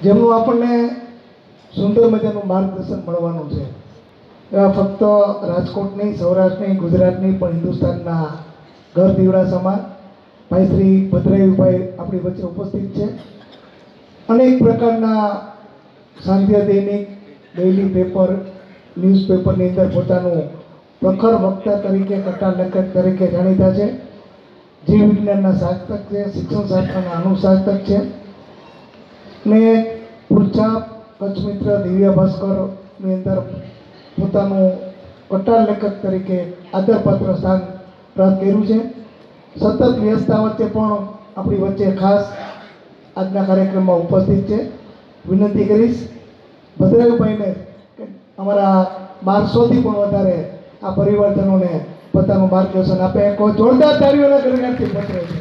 જેમનું આપણને સુંદર મજાનું માર્ગદર્શન મળવાનું છે. એવા ફક્ત રાજકોટની, સૌરાષ્ટ્રની, ગુજરાતની પણ હિન્દુસ્તાનના ઘર દીવડા સમાન ભાઈ શ્રી ભદ્રાયુભાઈ આપણી વચ્ચે ઉપસ્થિત છે. અનેક પ્રકારના સાંધ્ય દૈનિક, ડેઇલી પેપર, ન્યૂઝપેપરની અંદર પોતાનું પ્રખર વક્તા તરીકે, કથા લેખક તરીકે જાણીતા છે. જીવ વિજ્ઞાનના શાસ્ત્રક છે, શિક્ષણ શાસ્ત્રના અનુશાસક છે ને પુરછાપ, કચ્છ મિત્ર, દિવ્ય ભાસ્કરની અંદર પોતાનું કથા લેખક તરીકે આદરપાત્ર સ્થાન પ્રાપ્ત કર્યું છે. સતત વ્યસ્તતા વચ્ચે પણ આપણી વચ્ચે ખાસ આજના કાર્યક્રમમાં ઉપસ્થિત છે. વિનંતી કરીશ ભદ્રાયુભાઈને કે અમારા 1200થી પણ વધારે આ પરિવારજનોને પોતાનું માર્ગદર્શન આપે. કોઈ જોરદાર તાળીઓના ગણગાટથી પત્ર છે.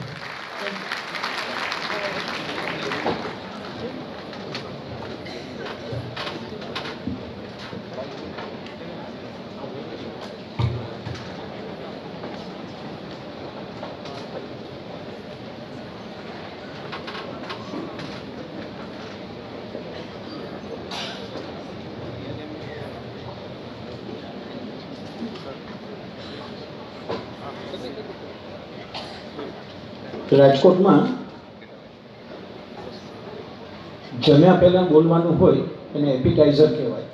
રાજકોટમાં જમ્યા પહેલાં બોલવાનું હોય એને એપિટાઇઝર કહેવાય,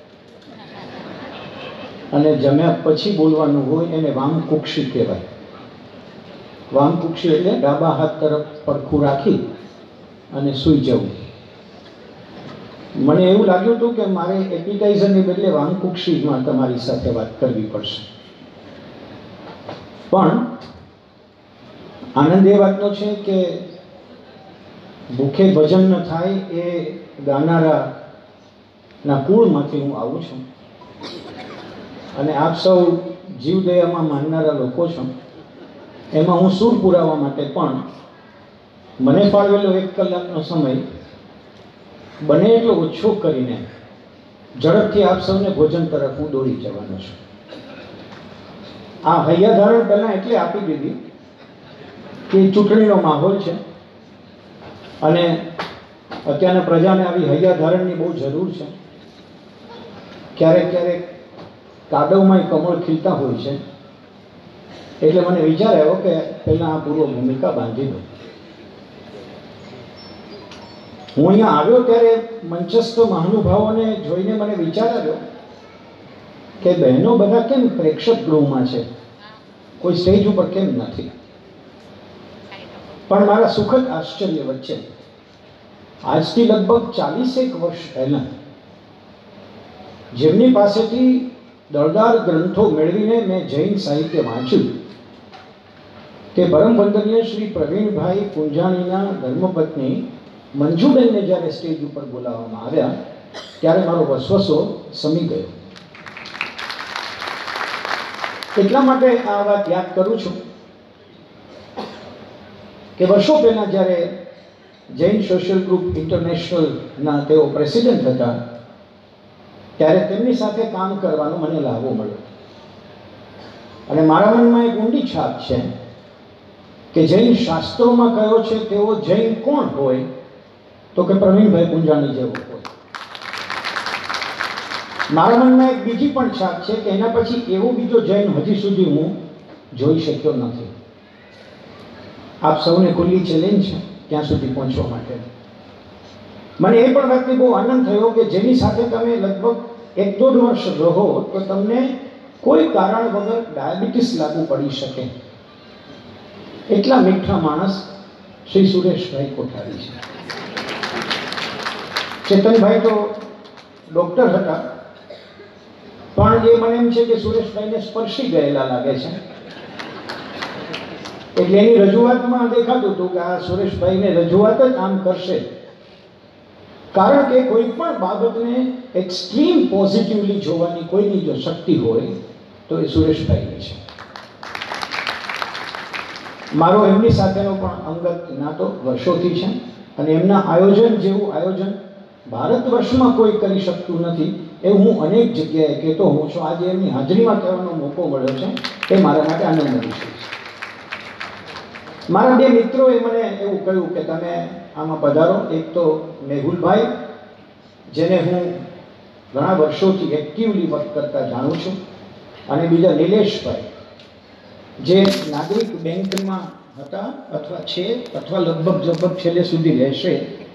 અને જમ્યા પછી બોલવાનું હોય એને વામકુક્ષી કહેવાય. વામકુક્ષી એટલે ડાબા હાથ તરફ પડખું રાખી અને સૂઈ જવું. મને એવું લાગ્યું હતું કે મારે એપિટાઇઝરની બદલે વામકુક્ષીમાં તમારી સાથે વાત કરવી પડશે. પણ આનંદ એ વાતનો છે કે ભૂખે ભજન ન થાય એ ગાનારાના કુળમાંથી હું આવું છું, અને આપ સૌ જીવદયામાં માનનારા લોકો છો. એમાં હું સૂર પુરાવા માટે પણ મને ફાળવેલો 1 કલાકનો સમય બને એટલો ઓછો કરીને ઝડપથી આપ સૌને ભોજન તરફ હું દોડી જવાનો છું. આ હૈયાધારણ પહેલાં એટલે આપી દીધી કે ચૂંટણીનો માહોલ છે અને અત્યારના પ્રજાને આવી હૈયાધારણની બહુ જરૂર છે. ક્યારેક ક્યારેક કાદવમાંય કમળ ખીલતા હોય છે, એટલે મને વિચાર આવ્યો કે પહેલાં આ પૂર્વ ભૂમિકા બાંધી દો. હું અહીંયા આવ્યો ત્યારે મંચસ્થ મહાનુભાવોને જોઈને મને વિચાર આવ્યો કે બહેનો બધા કેમ પ્રેક્ષક ગૃહમાં છે, કોઈ સ્ટેજ ઉપર કેમ નથી. પણ મારા સુખદ આશ્ચર્ય વચ્ચે આજથી લગભગ 40 વર્ષ પહેલાં જેમની પાસેથી દળદાર ગ્રંથો મેળવીને મેં જૈન સાહિત્ય વાંચ્યું તે પરમ વંદનીય શ્રી પ્રવીણભાઈ પુંજાણીના ધર્મપત્ની મંજુબેનને જ્યારે સ્ટેજ ઉપર બોલાવવામાં આવ્યા ત્યારે મારો વસવસો સમી ગયો. એટલા માટે આ વાત યાદ કરું છું કે વર્ષો પહેલાં જ્યારે જૈન સોશિયલ ગ્રુપ ઇન્ટરનેશનલના તેઓ પ્રેસિડેન્ટ હતા ત્યારે તેમની સાથે કામ કરવાનો મને લાભો મળ્યો. અને મારા મનમાં એક ઊંડી છાપ છે કે જૈન શાસ્ત્રોમાં કયો છે તેવો જૈન કોણ હોય તો કે પ્રવીણભાઈ પુંજાણી જેવો હોય. મારા મનમાં એક બીજી પણ છાપ છે કે એના પછી એવો બીજો જૈન હજી સુધી હું જોઈ શક્યો નથી. આપ સૌને ખુલ્લી ચેલેન્જ છે ત્યાં સુધી પહોંચવા માટે. મને એ પણ વાતની બહુ આનંદ થયો કે જેની સાથે તમે લગભગ 1-1.5 વર્ષ રહો તો તમને કોઈ કારણ વગર ડાયાબિટીસ લાગુ પડી શકે એટલા મીઠા માણસ શ્રી સુરેશભાઈ કોઠારી છે. ચેતનભાઈ તો ડૉક્ટર હતા, પણ એ મને એમ છે કે સુરેશભાઈને સ્પર્શી ગયેલા લાગે છે. એટલે એની રજૂઆતમાં દેખાતું હતું કે આ સુરેશભાઈને રજૂઆત જ આમ કરશે, કારણ કે કોઈ પણ બાબતને એક્સ્ટ્રીમ પોઝિટિવલી જોવાની કોઈની જો શક્તિ હોય તો એ સુરેશભાઈની છે. મારો એમની સાથેનો પણ અંગત નાતો વર્ષોથી છે અને એમના આયોજન જેવું આયોજન ભારત વર્ષમાં કોઈ કરી શકતું નથી એવું હું અનેક જગ્યાએ કહેતો હોઉં છું. આજે એમની હાજરીમાં કહેવાનો મોકો મળ્યો છે એ મારા માટે આનંદનો વિષય છે. મારા 2 મિત્રોએ મને એવું કહ્યું કે તમે આમાં પધારો. એક તો મેહુલભાઈ જેને હું ઘણા વર્ષોથી એક્ટિવલી વર્ક કરતા જાણું છું, અને બીજા નિલેશભાઈ, જે નાગરિક બેંકમાં હતા અથવા છે અથવા લગભગ છેલ્લે સુધી રહેશે.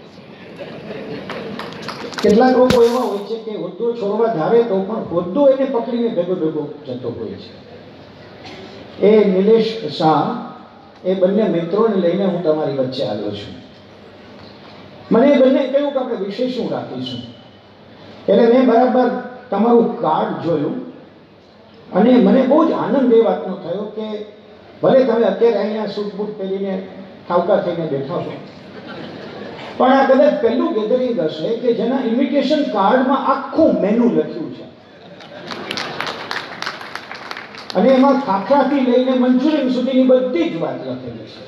કેટલાક લોકો એવા હોય છે કે હોદ્દો છોડવા ધારે તો પણ હોદ્દો એને પકડીને ભેગો જતો હોય છે. એ નિલેશ શાહ, એ બંને મિત્રોને લઈને હું તમારી વચ્ચે આવ્યો છું. મને એ બંને કહ્યું કે આપણે વિષય શું રાખીશું. એટલે મેં બરાબર તમારું કાર્ડ જોયું અને મને બહુ જ આનંદ એ વાતનો થયો કે ભલે તમે અત્યારે અહીંયા સૂટ બૂટ પહેરીને ઠાવકા થઈને બેઠા છો, પણ આ કદાચ પહેલું ગેધરિંગ હશે કે જેના ઇન્વિટેશન કાર્ડમાં આખું મેનુ લખ્યું છે, અને એમાં ખાખરાથી લઈને મંચુરિયન સુધીની બધી જ વાત લખેલી છે.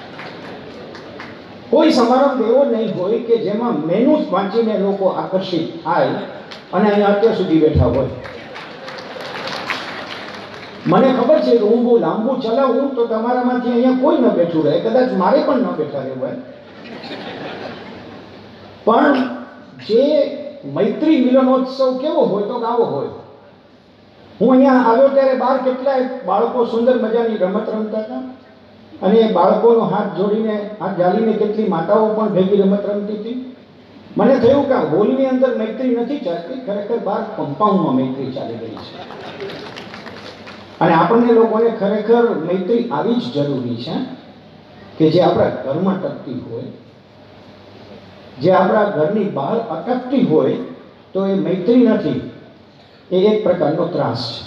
કોઈ સમારંભ એવો નહીં હોય કે જેમાં મેનુ વાંચીને લોકો આકર્ષિત થાય અને અહીંયા અત્યાર સુધી બેઠા હોય. મને ખબર છે કે હું બહુ લાંબુ ચલાવું તો તમારામાંથી અહીંયા કોઈ ન બેઠું રહે, કદાચ મારે પણ ન બેઠા રહેવું હોય. પણ જે મૈત્રી મિલનોત્સવ કેવો હોય તો આવો હોય. હું અહીંયા આવ્યો ત્યારે બહાર કેટલાય બાળકો સુંદર મજાની રમત રમતા હતા, અને બાળકોનો હાથ જોડીને, હાથ ઝાલીને કેટલી માતાઓ પણ ભેગી રમત રમતી હતી. મને થયું કે હોલની અંદર મૈત્રી નથી ચાલતી, ખરેખર બહાર કમ્પાઉન્ડમાં મૈત્રી ચાલી રહી છે. અને આપણને લોકોને ખરેખર મૈત્રી આવી જ જરૂરી છે કે જે આપણા ઘરમાં ટકતી હોય, જે આપણા ઘરની બહાર અટકતી હોય તો એ મૈત્રી નથી, એ એક પ્રકારનો ત્રાસ છે.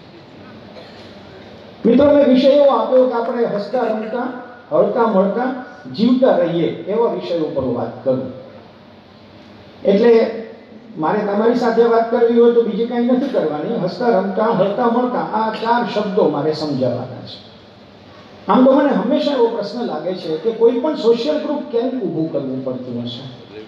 મિત્રો, મેં વિષય એવો આપ્યો કે આપણે હસતા રમતા, હળતા મળતા, જીવતા રહીએ એવા વિષયો ઉપર વાત કરું. એટલે મારે તમારી સાથે વાત કરવી હોય તો બીજી કાંઈ નથી કરવાની. હસતા રમતા, હળતા મળતા, આ 4 શબ્દો મારે સમજાવવાના છે. આમ તો મને હંમેશા એવો પ્રશ્ન લાગે છે કે કોઈ પણ સોશિયલ ગ્રુપ કેમ ઊભું કરવું પડતું હશે?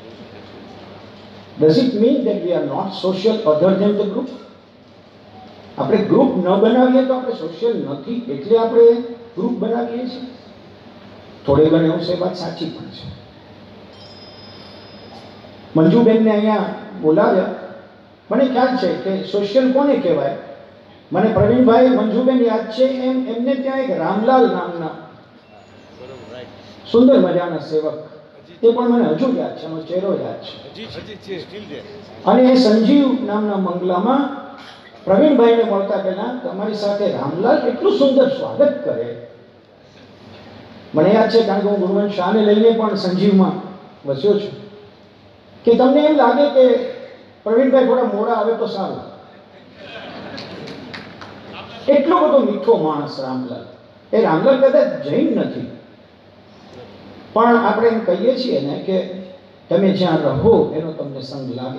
Does it mean that we are not social other than the group? આપણે ગ્રુપ ન બનાવીએ તો આપણે સોશિયલ નથી એટલે આપણે ગ્રુપ બનાવીએ છીએ? થોડે ઘણે એવું છે, વાત સાચી પણ છે. મંજુબેનને અહીંયા બોલાવ્યા. મને ખ્યાલ છે કે સોશિયલ કોને કહેવાય. મને પ્રવીણભાઈ, મંજુબેન યાદ છે એમ એમને ત્યાં એક રામલાલ નામના સુંદર મજાના સેવક, એ પણ મને હજુ યાદ છે, એનો ચહેરો યાદ છે. અને એ સંજીવ નામના મંગલામાં પ્રવીણભાઈને મળતા પહેલા તમારી સાથે રામલાલ એટલું સુંદર સ્વાગત કરે. મને યાદ છે, કારણ કે હું ગુણવંત શાહને લઈને પણ સંજીવમાં વસ્યો છું, કે તમને એમ લાગે કે પ્રવીણભાઈ થોડા મોડા આવે તો સારું. એટલો બધો મીઠો માણસ રામલાલ. એ રામલાલ કદાચ જૈન નથી, પણ આપણે એમ કહીએ છીએ ને કે તમે જ્યાં રહો એનો તમને સંગ લાગે.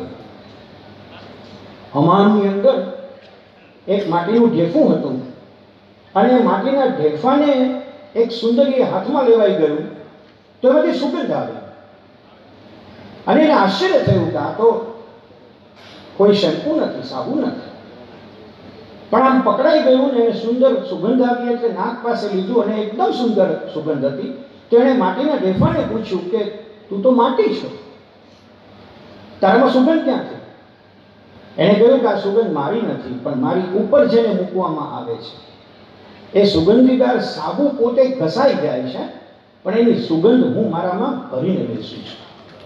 હમામની અંદર એક માટીનું ઢેફું હતું, અને એ માટીના ઢેફાને એક સુંદરીએ હાથમાં લેવાઈ ગયું તો એમાંથી સુગંધ આવી, અને એને આશ્ચર્ય થયું કે આ તો કોઈ શેમ્પુ નથી, સાબુ નથી, પણ આમ પકડાઈ ગયું ને એને સુંદર સુગંધ આવી એટલે નાક પાસે લીધું અને એકદમ સુંદર સુગંધ હતી. તો એણે માટીના ઢેફાને પૂછ્યું કે તું તો માટી છો, તારામાં સુગંધ ક્યાંથી? એણે કહ્યું કે આ સુગંધ મારી નથી, પણ મારી ઉપર જેને મૂકવામાં આવે છે એ સુગંધીદાર સાબુ પોતે ઘસાઈ જાય છે, પણ એની સુગંધ હું મારામાં ભરીને બેસું છું.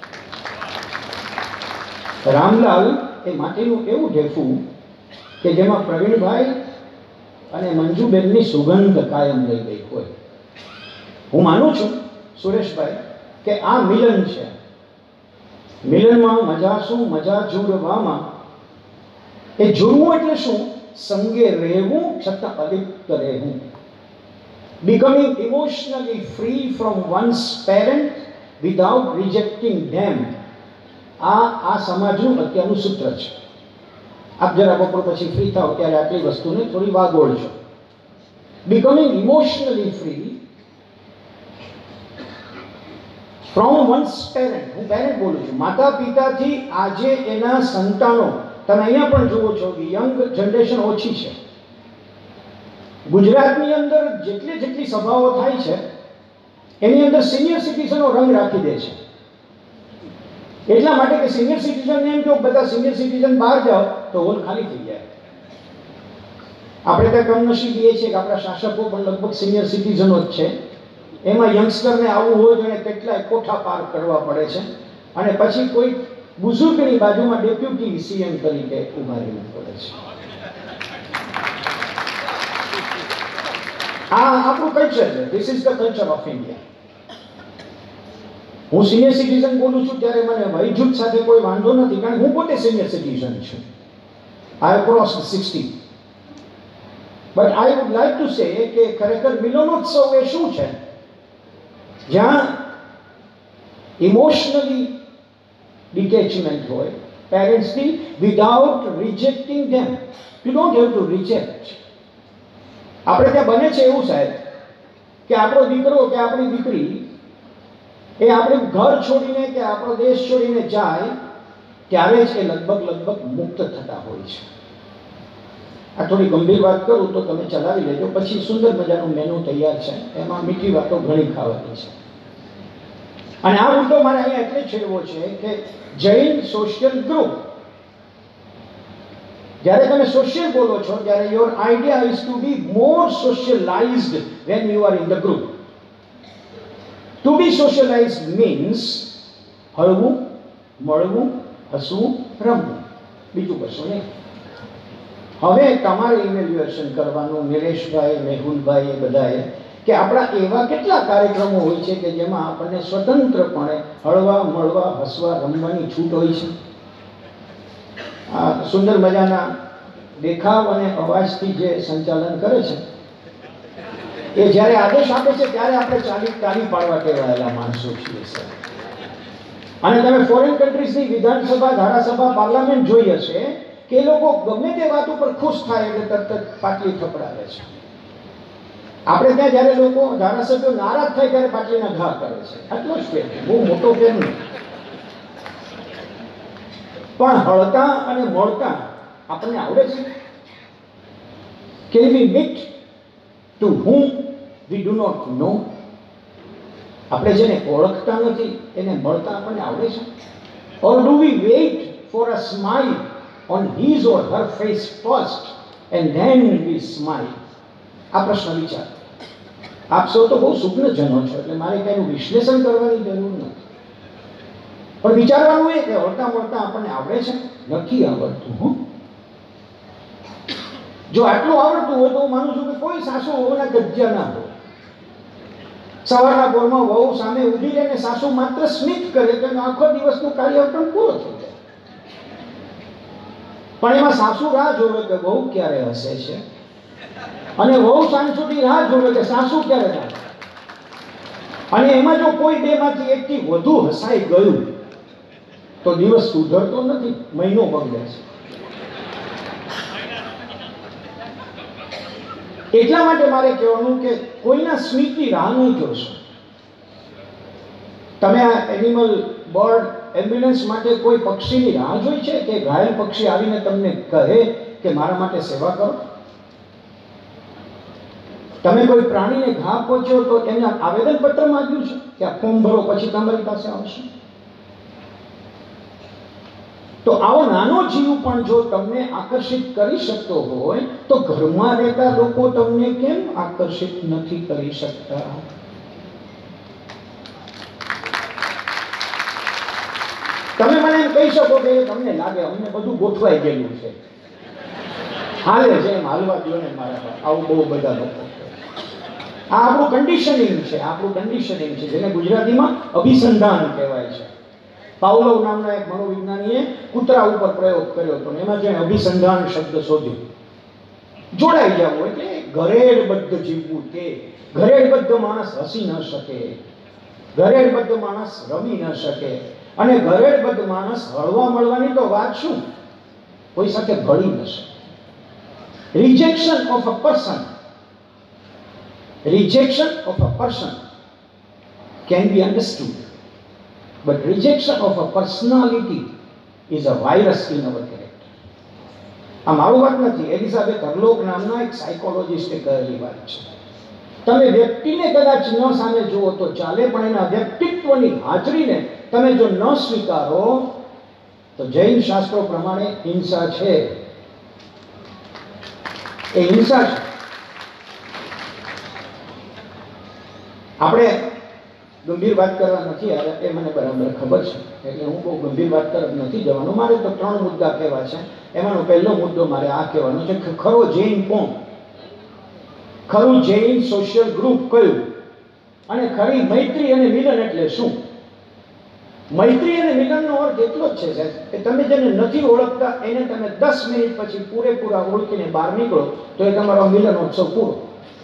રામલાલ એ માટીનું એવું ઢેફું કે જેમાં પ્રવીણભાઈ અને મંજુબેનની સુગંધ કાયમ લઈ ગઈ હોય. હું માનું છું સુરેશભાઈ કે આ મિલન છે. મિલનમાં મજા શું? મજા જુડવામાં. એ જુડવું એટલે શું? સંગે રહેવું છતાં અલિપ્ત રહેવું. Becoming emotionally free from one's parent without rejecting them. આ સમાજનું અત્યારનું સૂત્ર છે. આપ જરા બપોર પછી ફ્રી થાવ ત્યારે આટલી વસ્તુને થોડી વાગોળજો. Becoming emotionally free from one's parent. હું પેરેન્ટ બોલું છું, માતા પિતાથી. આજે એના સંતાનો, તમે અહીંયા પણ જુઓ છો કે યંગ જનરેશન ઓછી છે. ગુજરાતની અંદર જેટલી સભાઓ થાય છે એની અંદર સિનિયર સિટીઝનો રંગ રાખી દે છે. એટલા માટે કે સિનિયર સિટીઝન એમ જો બધા સિનિયર સિટીઝન બહાર જાઓ તો હોલ ખાલી થઈ જાય. આપણે ત્યાં કમનસીબી એ છે કે આપણા શાસકો પણ લગભગ સિનિયર સિટીઝનો જ છે. એમાં યંગસ્ટરને આવવું હોય તો એને કેટલાય કોઠા પાર કરવા પડે છે અને પછી કોઈ બુઝુર્ગની બાજુમાં ડેપ્યુટી સીએમ તરીકે ઉભા રહેવું પડે છે. આ આપણું કલ્ચર છે. This is the culture of India. હું સિનિયર સિટીઝન બોલું છું ત્યારે મને વયજૂથ સાથે કોઈ વાંધો નથી, કારણ કે હું પોતે સિનિયર સિટીઝન છું. I have crossed 60. But I would like to say કે ખરેખર મિલનોત્સવ એ શું છે? જ્યાં ઇમોશનલી ડિટેચમેન્ટ હોય પેરેન્ટ્સથી, without rejecting them. You don't have to reject. આપણે ત્યાં બને છે એવું સાહેબ કે આપણો દીકરો કે આપણી દીકરી એ આપણું ઘર છોડીને કે આપણો દેશ છોડીને જાય ત્યારે જ એ લગભગ મુક્ત થતા હોય છે. આ થોડી ગંભીર વાત કરું તો તમે ચલાવી લેજો, પછી સુંદર મજાનું મેનુ તૈયાર છે, એમાં મીઠી વાતો ઘણી ખાવાની છે. અને આ મુદ્દો મારે અહીંયા એટલે છેડવો છે કે જૈન સોશિયલ ગ્રુપ, જ્યારે તમે સોશિયલ બોલો છો ત્યારે your idea is to be more socialized when you are in the group. To be socialized means હળવું, મળવું, હસવું, રમવું, બીજું કશું નહીં. હવે તમારે ઇવેલ્યુએશન કરવાનું, નિલેશભાઈ, મેહુલભાઈ, એ બધાએ, કે આપણા એવા કેટલા કાર્યક્રમો હોય છે કે જેમાં આપણને સ્વતંત્રપણે હળવા, મળવા, હસવા, રમવાની છૂટ હોય છે. આ સુંદર મજાના દેખાવ અને અવાજથી જે સંચાલન કરે છે એ જ્યારે આદેશ આપે છે ત્યારે આપણે તાળી પાડવા ટેવાયેલા માણસો છીએ સર. અને તમે ફોરેન કન્ટ્રીઝની વિધાનસભા, ધારાસભા, પાર્લામેન્ટ જોઈ હશે કે એ લોકો ગમે તે વાત ઉપર ખુશ થાય એટલે તરત જ પાટલી થપડાવે છે. આપણે ત્યાં જ્યારે લોકો ધારાસભ્યો નારાજ થાય ત્યારે પાટલીના ઘા કરે છે. આટલો જ ફેર, બહુ મોટો ફેર નહીં. પણ હળતા અને મળતા આપણને આવડે છે. Can we meet to whom we do not know? આપણે જેને ઓળખતા નથી એને મળતા આપણને આવડે છે? Or do we wait for a smile on his or her face first and then we smile? આ પ્રશ્ન વિચાર. આપ સૌ તો બહુ સૂક્ષ્મજનો છો એટલે મારે કંઈનું વિશ્લેષણ કરવાની જરૂર નથી, પણ વિચારવાનું એ કે હળતા મળતા આપણને આવડે છે? નથી આવડતું. જો આટલું આવડતું હોય તો હું માનું છું કે કોઈ સાસુ વહુના ગજ્જા ના હોય. સવારના પોરમાં વહુ સામે ઊભી રહીને સાસુ માત્ર સ્મિત કરે તો આખો દિવસનું કાર્ય પણ પૂરો થઈ જાય. પણ એમાં સાસુ રાહ જોવે કે વહુ ક્યારે હસે છે, અને વહુ સાંજ સુધી રાહ જોવે કે સાસુ ક્યારે થાય. અને એમાં જો કોઈ બેમાંથી એકથી વધુ હસાઈ ગયું તો દિવસ સુધરતો નથી, મહિનો બગડે છે. એટલા માટે મારે કહેવાનું કે કોઈના સ્મિતની રાહ નહીં જોશો. તમે આ એનિમલ, બર્ડ, એમ્બ્યુલન્સ માટે કોઈ પક્ષીની રાહ જોઈ છે કે ઘાયલ પક્ષી આવીને તમને કહે કે મારા માટે સેવા કરો? તમે કોઈ પ્રાણીને ઘા પહોંચ્યો તો એને આવેદનપત્ર માંગ્યું છે કે આ ફોર્મ ભરો પછી તમારી પાસે આવશે? તો આવો નાનો જીવ પણ જો તમને આકર્ષિત કરી શકતો હોય તો ઘરમાં રહેતા લોકો તમને કેમ આકર્ષિત નથી કરી શકતા? તમે મને એમ કહી શકો કે તમને લાગે અમને બધું ગોઠવાઈ ગયેલું છે, હાલે છે એમ હાલવા દો ને મારા. આવું બહુ બધા લોકો. આ આપણું કન્ડિશનિંગ છે, જેને ગુજરાતીમાં અભિસંધાન કહેવાય છે. પાવલોવ નામના એક મનોવિજ્ઞાનીએ કૂતરા ઉપર પ્રયોગ કર્યો હતો, એમાં જે અભિસંધાન શબ્દ શોધ્યો. જોડાઈ જવું એટલે ઘરેડબદ્ધ જીવવું. તે ઘરેડબદ્ધ માણસ હસી ન શકે, ઘરેડબદ્ધ માણસ રમી ન શકે, અને ઘરેડબદ્ધ માણસ હળવા મળવાની તો વાત શું, કોઈ સાથે ભળી ન શકે. Rejection of a person can be understood, but rejection of a personality is a virus in our character. આ મારું વાત નથી, એલિઝાબેથ હર્લોક નામના એક સાયકોલોજિસ્ટે કહેલી વાત છે. તમે વ્યક્તિને કદાચ ન સામે જુઓ તો ચાલે, પણ એના વ્યક્તિત્વની હાજરીને તમે જો ન સ્વીકારો તો જૈન શાસ્ત્રો પ્રમાણે હિંસા છે, એ હિંસા છે. આપણે ગંભીર વાત કરવા નથી આવ્યા, એ મને બરાબર ખબર છે, એટલે હું બહુ ગંભીર વાત તરફ નથી જવાનો. મારે તો 3 મુદ્દા કહેવા છે. એમાંનો પહેલો મુદ્દો મારે આ કહેવાનો છે કે ખરો જૈન કોણ, ખરું જૈન સોશિયલ ગ્રુપ કયું, અને ખરી મૈત્રી અને મિલન એટલે શું. મૈત્રી અને મિલનનો અર્થ એટલો જ છે સાહેબ કે તમે જેને નથી ઓળખતા એને તમે 10 મિનિટ પછી પૂરેપૂરા ઓળખીને બહાર નીકળો તો એ તમારો મિલનોત્સવ પૂરો.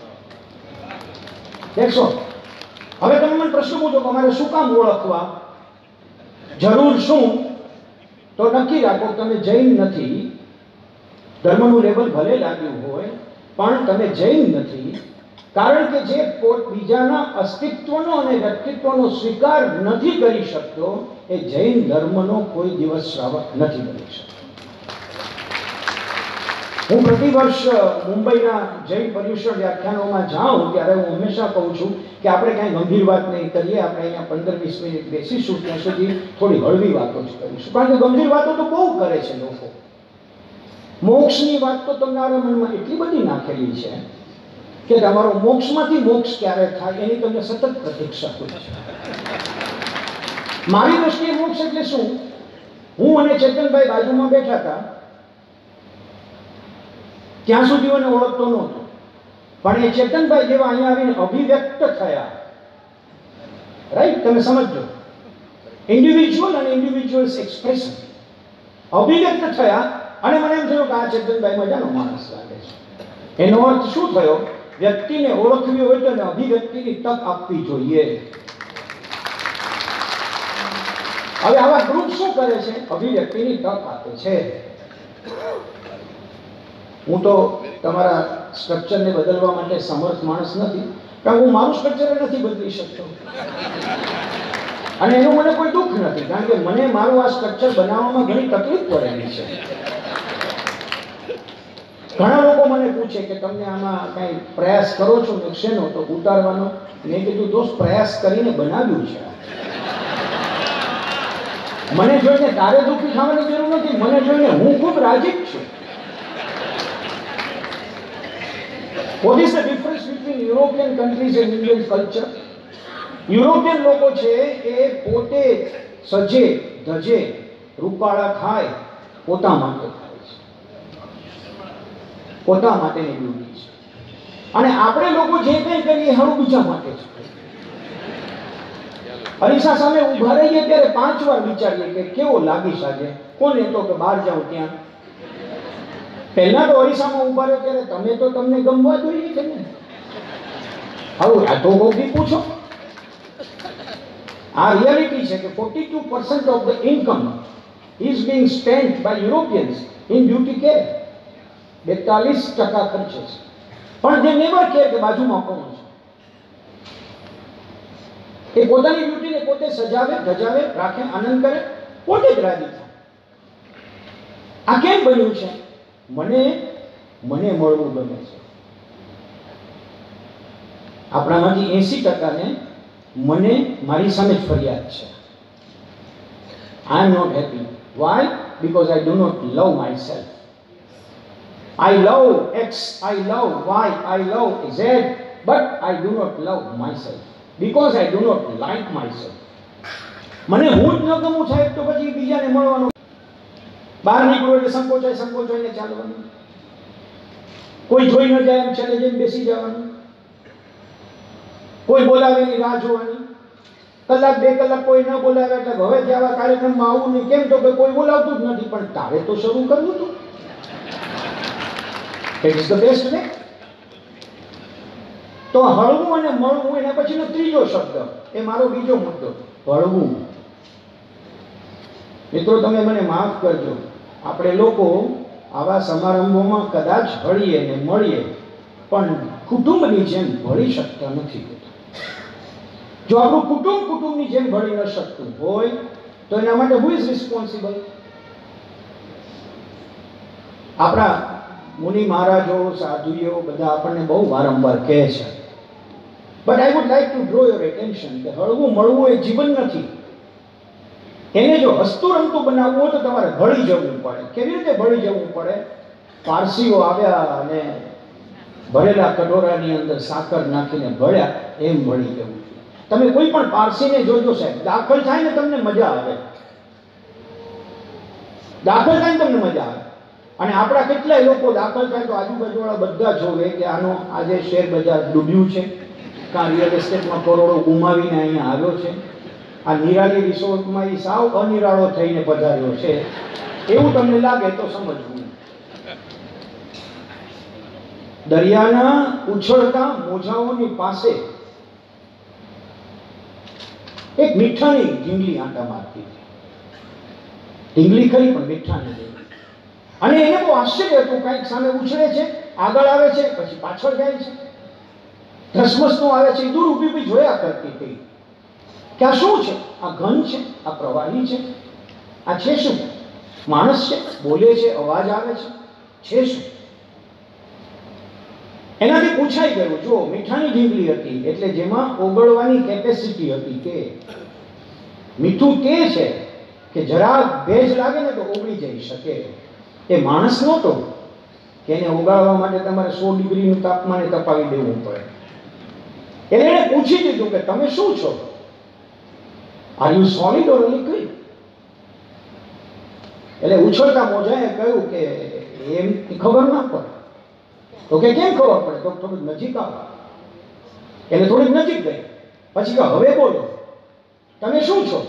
દેખો, હવે તમે મને પ્રશ્ન પૂછો કે અમારે શું કામ ઓળખવા, જરૂર શું, તો નક્કી રાખો તમે જૈન નથી. ધર્મનું લેબલ ભલે લાગ્યું હોય પણ તમે જૈન નથી, કારણ કે જે બીજાના અસ્તિત્વનો અને વ્યક્તિત્વનો સ્વીકાર નથી કરી શકતો એ જૈન ધર્મનો કોઈ દિવસ શ્રાવક નથી બની શકતો. હું પ્રતિવર્ષ મુંબઈના જૈન પર્યુષણ વ્યાખ્યાનોમાં જાઉં ત્યારે હું હંમેશા કહું છું કે આપણે કાંઈ ગંભીર વાત નહીં કરીએ, આપણે અહીંયા 15-20 મિનિટ બેસીશું, ત્યાં સુધી થોડી હળવી વાતો જ કરીશું, કારણ કે ગંભીર વાતો તો બહુ કરે છે લોકો. મોક્ષની વાત તો તમારા મનમાં એટલી બધી નાખેલી છે કે તમારો મોક્ષમાંથી મોક્ષ ક્યારે થાય એની તમને સતત પ્રતીક્ષા હોય છે. મારી દ્રષ્ટિએ મોક્ષ એટલે શું? હું અને ચેતનભાઈ બાજુમાં બેઠા હતા, ત્યાં સુધી મને ઓળખતો નહોતો, પણ એ ચેતનભાઈ જેવા અહીંયા આવીને અભિવ્યક્ત થયા, રાઈટ, તમે સમજો, ઇન્ડિવિજ્યુઅલ અને ઇન્ડિવિજ્યુઅલ્સ એક્સપ્રેશન અભિવ્યક્ત થયા અને મને એમ થયું કે આ ચેતનભાઈ મજાનો માણસ લાગે છે. એનો અર્થ શું થયો? વ્યક્તિને ઓળખવી હોય તો એને અભિવ્યક્તિની તક આપવી જોઈએ. હવે આવા ગ્રુપ શું કરે છે? અભિવ્યક્તિની તક આપે છે. હું તો તમારા સ્ટ્રક્ચરને બદલવા માટે સમર્થ માણસ નથી, કારણ હું મારું સ્ટ્રક્ચર નથી બદલી શકતો, અને એનું મને કોઈ દુઃખ નથી, કારણ કે મને મારું આ સ્ટ્રક્ચર બનાવવામાં ઘણી તકલીફ પડેલી છે. ઘણા લોકો મને પૂછે કે તમને આમાં કઈ પ્રયાસ કરો છો શેનો, તો ઉતારવાનો. મેં કીધું દોસ્ત, પ્રયાસ કરીને બનાવ્યું છે. મને જોઈને તારે દુઃખી થવાની જરૂર નથી, મને જોઈને હું ખૂબ રાજી છું. What is the difference between European countries and Indian culture? European લોકો છે એ પોતે સજે ધજે રૂપાળા થાય પોતા માટે થાય છે, પોતા માટેની બ્યુટી છે, અને આપણે લોકો જે કંઈ કરીએ હારું બીજા માટે છે. અરીસા સામે ઊભા રહીએ ત્યારે 5 વાર વિચારીએ કે કેવો લાગીશ આજે, કોને તો કે બહાર જાઉં ત્યાં. પહેલા તો અરીસામાં ઊભા રહ્યો ત્યારે તમે તો તમને ગમવા જોઈએ છે ને. હવે આ તો બહુ પૂછો, આ રિયાલિટી છે કે 42% of the income is being spent by Europeans in beauty care. 42% ખર્ચે છે, પણ જે નેવર કેર કે બાજુમાં કોણ છે. એ પોતાની બ્યુટીને પોતે સજાવે, ધજાવે, રાખે, આનંદ કરે, પોતે જ રાજી થાય. આ કેમ બન્યું છે? મને મળવું ગમે છે. આપણામાંથી 80% ને મને મારી સામે જ ફરિયાદ છે. I am not happy. Why? Because I do not love myself. I love X, I love Y, I love Z, but I do not love myself because I do not like myself. મને હું જ ન ગમું સાહેબ તો પછી બીજાને મળવાનું. બહાર નીકળો એટલે સંકોચાઈને ચાલવાનું, કોઈ જોઈ ન જાય એમ છેલ્લે જઈને બેસી જવાનું, કોઈ બોલાવે એની રાહ જોવાની, કલાક 2 કલાક કોઈ ન બોલાવે એટલે હવે આવા કાર્યક્રમમાં આવું નહીં. કેમ તો કે કોઈ બોલાવતું જ નથી, પણ તારે તો શરૂ કરવું હતું. It is the best way. તો હળવું અને મળવું એના પછીનો ત્રીજો શબ્દ, એ મારો બીજો મુદ્દો, હળવું. મિત્રો તમે મને માફ કરજો, આપણે લોકો આવા સમારંભોમાં કદાચ હળીએ ને મળીએ, પણ કુટુંબની જેમ ભળી શકતા નથી. જો આપણું કુટુંબની જેમ ભળી ન શકતું હોય તો એના માટે હુ ઇઝ રિસ્પોન્સિબલ? આપણા મુનિ મહારાજો, સાધુઓ બધા આપણને બહુ વારંવાર કહે છે, but I would like to draw your attention કે હળવું મળવું એ જીવન નથી. એને જો હસતું રમતું બનાવવું હોય તો તમારે ભળી જવું પડે. કેવી રીતે ભળી જવું પડે? પારસીઓ આવ્યા અને ભરેલા કટોરાની અંદર સાકર નાખીને ભળ્યા, એમ ભળી જવું. તમે કોઈ પણ પારસીને જોજો સાહેબ, દાખલ થાય ને તમને મજા આવે, દાખલ થાય ને તમને મજા આવે. અને આપણા કેટલાય લોકો દાખલ થાય તો આજુબાજુવાળા બધા જોવે કે આનો આજે શેર બજાર ડૂબ્યું છે, કાં રિયલ એસ્ટેટમાં કરોડો ગુમાવીને અહીંયા આવ્યો છે, આ નિરાળી રિસોર્ટમાં એ સાવ અનિરાળો થઈને પધાર્યો છે, એવું તમને લાગે તો સમજવું. દરિયાના ઉછળતા મોજાઓની પાસે એક મીઠાની ઢીંગલી આંટા મારતી હતી. ઢીંગલી ખરી પણ મીઠાની ઢીંગલી. અને એને બહુ આશ્ચર્ય હતું, કંઈક સામે ઉછળે છે, આગળ આવે છે, પછી પાછળ જાય છે, ધસમસનું આવે છે. દૂર ઊભી ઊભી જોયા કરતી હતી કે આ શું છે? આ ઘન છે? આ પ્રવાહી છે? આ છે શું? માણસ છે? બોલે છે? અવાજ આવે છે શું? એનાથી પૂછાઈ ગયું, જો મીઠાની ઢીંગલી હતી એટલે જેમાં ઓગળવાની કેપેસિટી હતી, કે મીઠું તે છે કે જરા ભેજ લાગે ને તો ઓગળી જઈ શકે. એ માણસ નહોતો કે એને ઓગાળવા માટે તમારે 100 ડિગ્રીનું તાપમાને તપાવી દેવું પડે. એટલે એને પૂછી દીધું કે તમે શું છો? Are you solid or liquid? એટલે ઉછળતા મોજાએ કહ્યું કે એમ ખબર ના પડે. તો કે કેમ ખબર પડે? તો થોડું નજીક આવો. એટલે થોડીક નજીક ગઈ. પછી કે હવે બોલો તમે શું છો?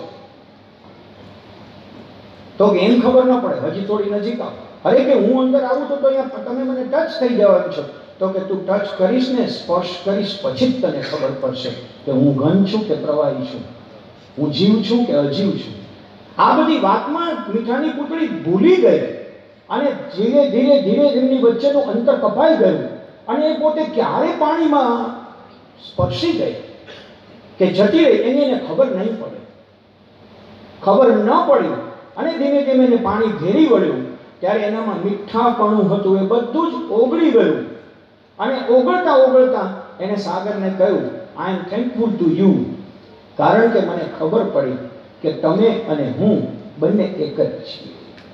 તો કે એમ ખબર ના પડે, હજી થોડી નજીક આવો. અરે કે હું અંદર આવું તો અહીંયા તમે મને ટચ થઈ જવાનું છો. તો કે તું ટચ કરીશ ને, સ્પર્શ કરીશ, પછી જ તને ખબર પડશે કે હું ઘન છું કે પ્રવાહી છું, હું જીવ છું કે અજીવ છું. આ બધી વાતમાં મીઠાની પુતળી ભૂલી ગઈ અને ધીરે ધીરે એમની વચ્ચેનું અંતર કપાઈ ગયું અને એ પોતે ક્યારે પાણીમાં સ્પર્શી ગઈ કે જતી રહી એની એને ખબર નહીં પડે. ખબર ન પડી અને ધીમે ધીમે એને પાણી ઘેરી વળ્યું ત્યારે એનામાં મીઠાપણું હતું, એ બધું જ ઓગળી ગયું. અને ઓગળતા ઓગળતા એને સાગરને કહ્યું, I am thankful to you, કારણ કે મને ખબર પડી કે તમે અને હું બંને એક જ છીએ.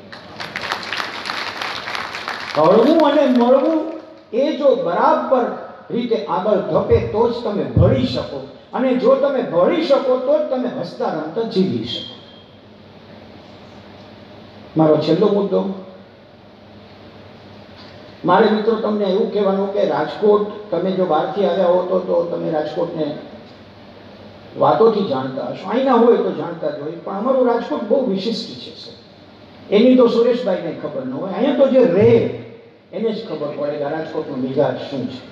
હળવું અને મળવું એ જો બરાબર રીતે આગળ ધપે તો જ તમે ભળી શકો, અને જો તમે ભળી શકો તો જ તમે હસતા રમતા જીવી શકો. મારો છેલ્લો મુદ્દો, મારે મિત્રો તમને એવું કહેવાનું કે રાજકોટ, તમે જો બહારથી આવ્યા હો તો તમે રાજકોટને વાતોથી જાણતા હશો, અહીંના હોય તો જાણતા જ હોય, પણ અમારું રાજકોટ બહુ વિશિષ્ટ છે સર. એની તો સુરેશભાઈને ખબર ન હોય, અહીંયા તો જે રહે એને જ ખબર પડે કે રાજકોટનો મિજાજ શું છે.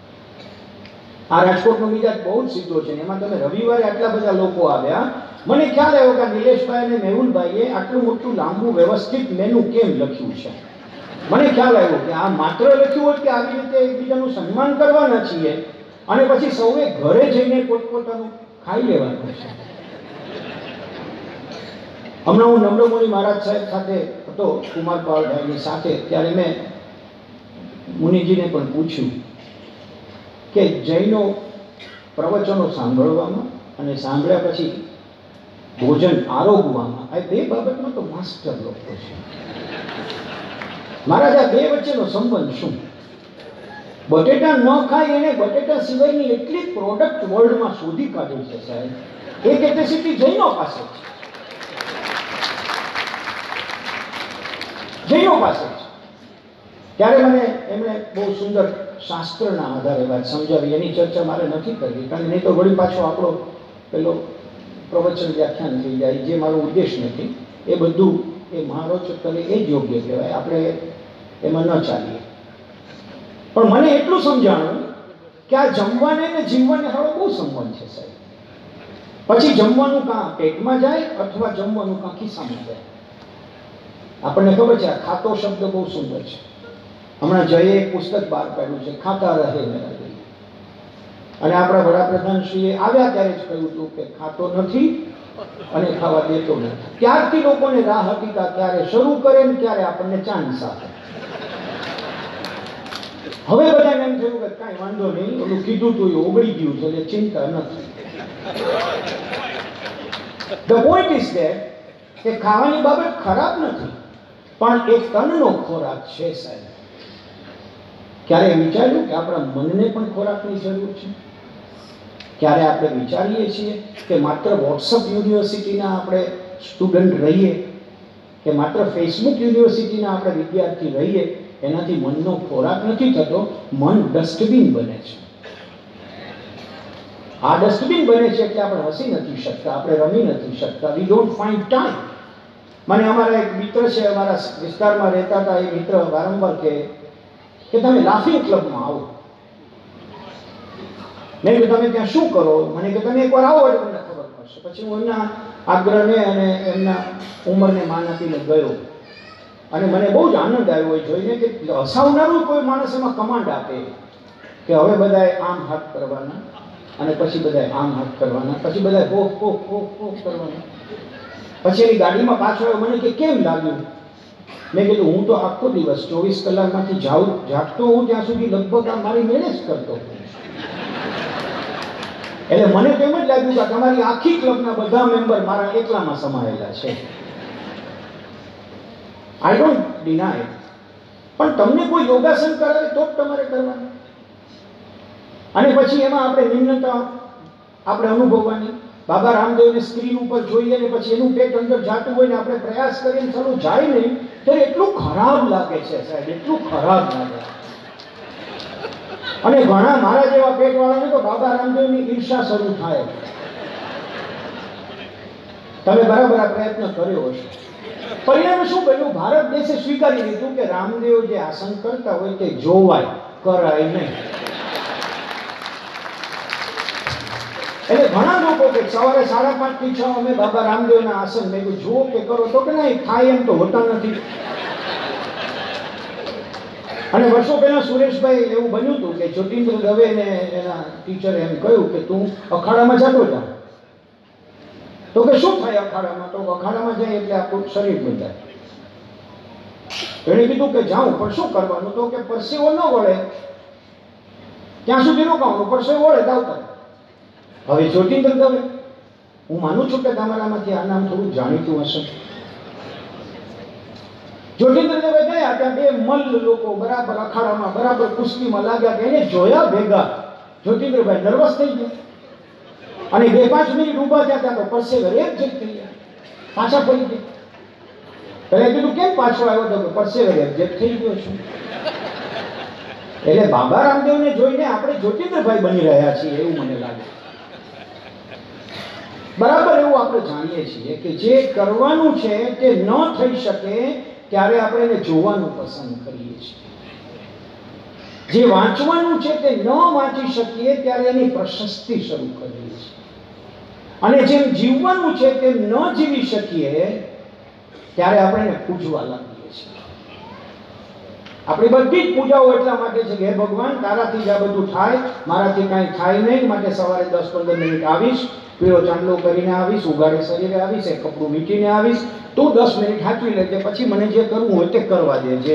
આ રાજકોટનો મિજાજ બહુ જ સીધો છે. એમાં તમે રવિવારે આટલા બધા લોકો આવ્યા, મને ખ્યાલ આવ્યો કે નિલેશભાઈ અને મેહુલભાઈએ આટલું મોટું લાંબુ વ્યવસ્થિત મેનુ કેમ લખ્યું છે. મને ખ્યાલ આવ્યો કે આ માત્ર લખ્યું હોત કે આવી રીતે એકબીજાનું સન્માન કરવાના છીએ અને પછી સૌએ ઘરે જઈને પોતપોતાનું ખાઈ લેવાનું છે. હમણાં હું નમ્રમુનિ મહારાજ સાહેબ સાથે હતો, કુમારપાળભાઈની સાથે, ત્યારે મેં મુનિજીને પણ પૂછ્યું કે જૈનો પ્રવચનો સાંભળવામાં અને સાંભળ્યા પછી ભોજન આરોગવામાં, આ બે બાબતમાં તો માસ્ટર લોકો છે. મહારાજ આ બે વચ્ચેનો સંબંધ શું? બટેટા ન ખાય એને બટેટા સિવાયની એટલી પ્રોડક્ટ વર્લ્ડમાં શોધી કાઢી છે સાહેબ, એ કેપેસિટી જૈનો પાસે છે. જૈનો પાસે છે. ત્યારે મને એમણે બહુ સુંદર શાસ્ત્રના આધારે વાત સમજાવી. એની ચર્ચા મારે નથી કરવી, કારણ નહીં તો વળી પાછો આપણો પેલો પ્રવચન વ્યાખ્યાન થઈ જાય, જે મારો ઉદ્દેશ નથી. એ બધું એ મહારોચક કરે એ જ યોગ્ય કહેવાય, આપણે એમાં ન ચાલીએ. પણ મને એટલું સમજાણું કે આ જમવાને ને જીવવાને હારો બહુ સંબંધ છે સાહેબ. પછી જમવાનું કાં પેટમાં જાય અથવા જમવાનું કાં ખિસ્સામાં જાય. આપણને ખબર છે આ ખાતો શબ્દ બહુ સુંદર છે. હમણાં જયે એક પુસ્તક બહાર પાડ્યું છે, ખાતા રહે મેરા દિલ. અને આપણા વડાપ્રધાનશ્રીએ આવ્યા ત્યારે જ કહ્યું હતું કે ખાતો નથી અને ખાવા દેતો નથી. ત્યારથી લોકોને રાહ હતી કે ક્યારે શરૂ કરે ને ક્યારે આપણને ચાન્સ આપે. હવે બધાને એમ થયું કે કાંઈ વાંધો નહીં, ઓલું કીધું તું એ ઓગળી ગયું છે એટલે ચિંતા નથી. The point is that કે ખાવાની બાબત ખરાબ નથી, પણ એ તનનો ખોરાક છે સાહેબ. ક્યારે વિચાર્યું કે આપણા મનને પણ ખોરાકની જરૂર છે? ક્યારે આપણે વિચારીએ છીએ કે માત્ર વોટ્સઅપ યુનિવર્સિટીના આપણે સ્ટુડન્ટ રહીએ કે માત્ર ફેસબુક યુનિવર્સિટીના આપણે વિદ્યાર્થી રહીએ એનાથી મનનો ખોરાક નથી થતો, મન ડસ્ટબિન બને છે. આ ડસ્ટબિન બને છે એટલે આપણે હસી નથી શકતા, આપણે રમી નથી શકતા. We don't find time. મને અમારા એક મિત્ર છે, અમારા વિસ્તારમાં રહેતા હતા, એ મિત્ર વારંવાર કહે કે તમે લાફિંગ ક્લબમાં આવો. મેં કીધું તમે ત્યાં શું કરો? મને કે તમે એકવાર આવો એટલે તમને ખબર પડશે. પછી હું એમના આગ્રહને અને એમના ઉંમરને માન આપીને ગયો અને મને બહુ જ આનંદ આવ્યો એ જોઈને કે હસાવનારું કોઈ માણસ એમાં કમાન્ડ આપે કે હવે બધાએ આમ હાથ કરવાના અને પછી બધાએ આમ હાથ કરવાના, પછી બધાએ હો હો હો હો કરવાના. પછી એની ગાડીમાં પાછો આવ્યો, મને કે કેમ લાગ્યું? મેં કીધું હું તો આખો દિવસ 24 કલાકમાંથી જાગતો હું ત્યાં સુધી લગભગ આ મારી મેળે જ કરતો. એટલે મને તો એમ જ લાગ્યું કે તમારી આખી ક્લબના બધા મેમ્બર મારા એકલામાં સમાયેલા છે. I don't deny. પણ તમને કોઈ યોગાસન કરાવે તો જ તમારે કરવાનું. અને પછી એમાં આપણે નિમ્નતા આપણે અનુભવવાની. બાબા રામદેવને સ્ક્રીન ઉપર જોઈએ ને પછી એનું પેટ અંદર જાતું હોય ને આપણે પ્રયાસ કરીએ ચાલુ જાય નહીં ત્યારે એટલું ખરાબ લાગે છે સાહેબ, એટલું ખરાબ લાગે. અને ઘણા મારા જેવા પેટવાળાને તો બાબા રામદેવની ઈર્ષા શરૂ થાય. તમે બરાબર આ પ્રયત્ન કર્યો હશે. પરિણામે શું બન્યું? ભારત દેશે સ્વીકારી લીધું કે રામદેવ જે આસન કરતા હોય તે જોવાય, કરાય નહીં. એટલે ઘણા લોકો કે સવારે 5:30 થી 6 અમે બાબા રામદેવના આસન મેં જુઓ કે કરો તો કે નહીં થાય એમ તો હોતા નથી. અને વર્ષો પહેલા સુરેશભાઈ એવું બન્યું હતું કે જ્યોતિન્દ્ર દવેને એના ટીચરે એમ કહ્યું કે તું અખાડામાં જતો જા. તો કે શું થાય અખાડામાં? તો અખાડામાં જાય એટલે આપણું શરીર બંધાય. એણે કીધું કે જાઉં પણ શું કરવાનું? તો કે પરસેવો ન વળે ત્યાં સુધી રોકાવાનું, પરસેવો વળે આવતા. હવે જ્યોતિન્દ્ર દવે, હું માનું છું કે તમારામાંથી આ નામ થોડું જાણીતું હશે. જ્યોતિન્દ્ર દવે ગયા ત્યાં બે મલ્લ લોકો બરાબર અખાડામાં બરાબર કુસ્તીમાં લાગ્યા કે એને જોયા ભેગા જ્યોતિન્દ્રભાઈ નર્વસ થઈ ગયા અને 2-5 મિનિટ ઊભા થયા ત્યાં તો પરસેવે રેબઝેબ થઈ ગયા, પાછા પડી ગયા. એટલે કીધું કેમ પાછો આવ્યો? તો પરસેવે રેબઝેબ થઈ ગયો છું. એટલે બાબા રામદેવને જોઈને આપણે જ્યોતિન્દ્રભાઈ બની રહ્યા છીએ એવું મને લાગે. બરાબર એવું આપણે જાણીએ છીએ કે જે કરવાનું છે તે ન થઈ શકે ત્યારે આપણે એને જોવાનું પસંદ કરીએ છીએ. જે વાંચવાનું છે તે ન વાંચી શકીએ ત્યારે એની પ્રશસ્તિ શરૂ કરીએ છીએ. અને જેમ જીવવાનું છે તેમ ન જીવી શકીએ ત્યારે આપણે એને પૂજવા લાગીએ છીએ. આપણી બધી જ પૂજાઓ એટલા માટે છે કે હે ભગવાન તારાથી જ આ બધું થાય, મારાથી કાંઈ થાય નહીં, માટે સવારે 10-15 મિનિટ આવીશ, પીળો ચાંદલો કરીને આવીશ, ઉગાડે શરીરે આવીશ, એક કપડું મીટીને આવીશ, તું 10 મિનિટ હાચવી લેજે, પછી મને જે કરવું હોય તે કરવા દેજે.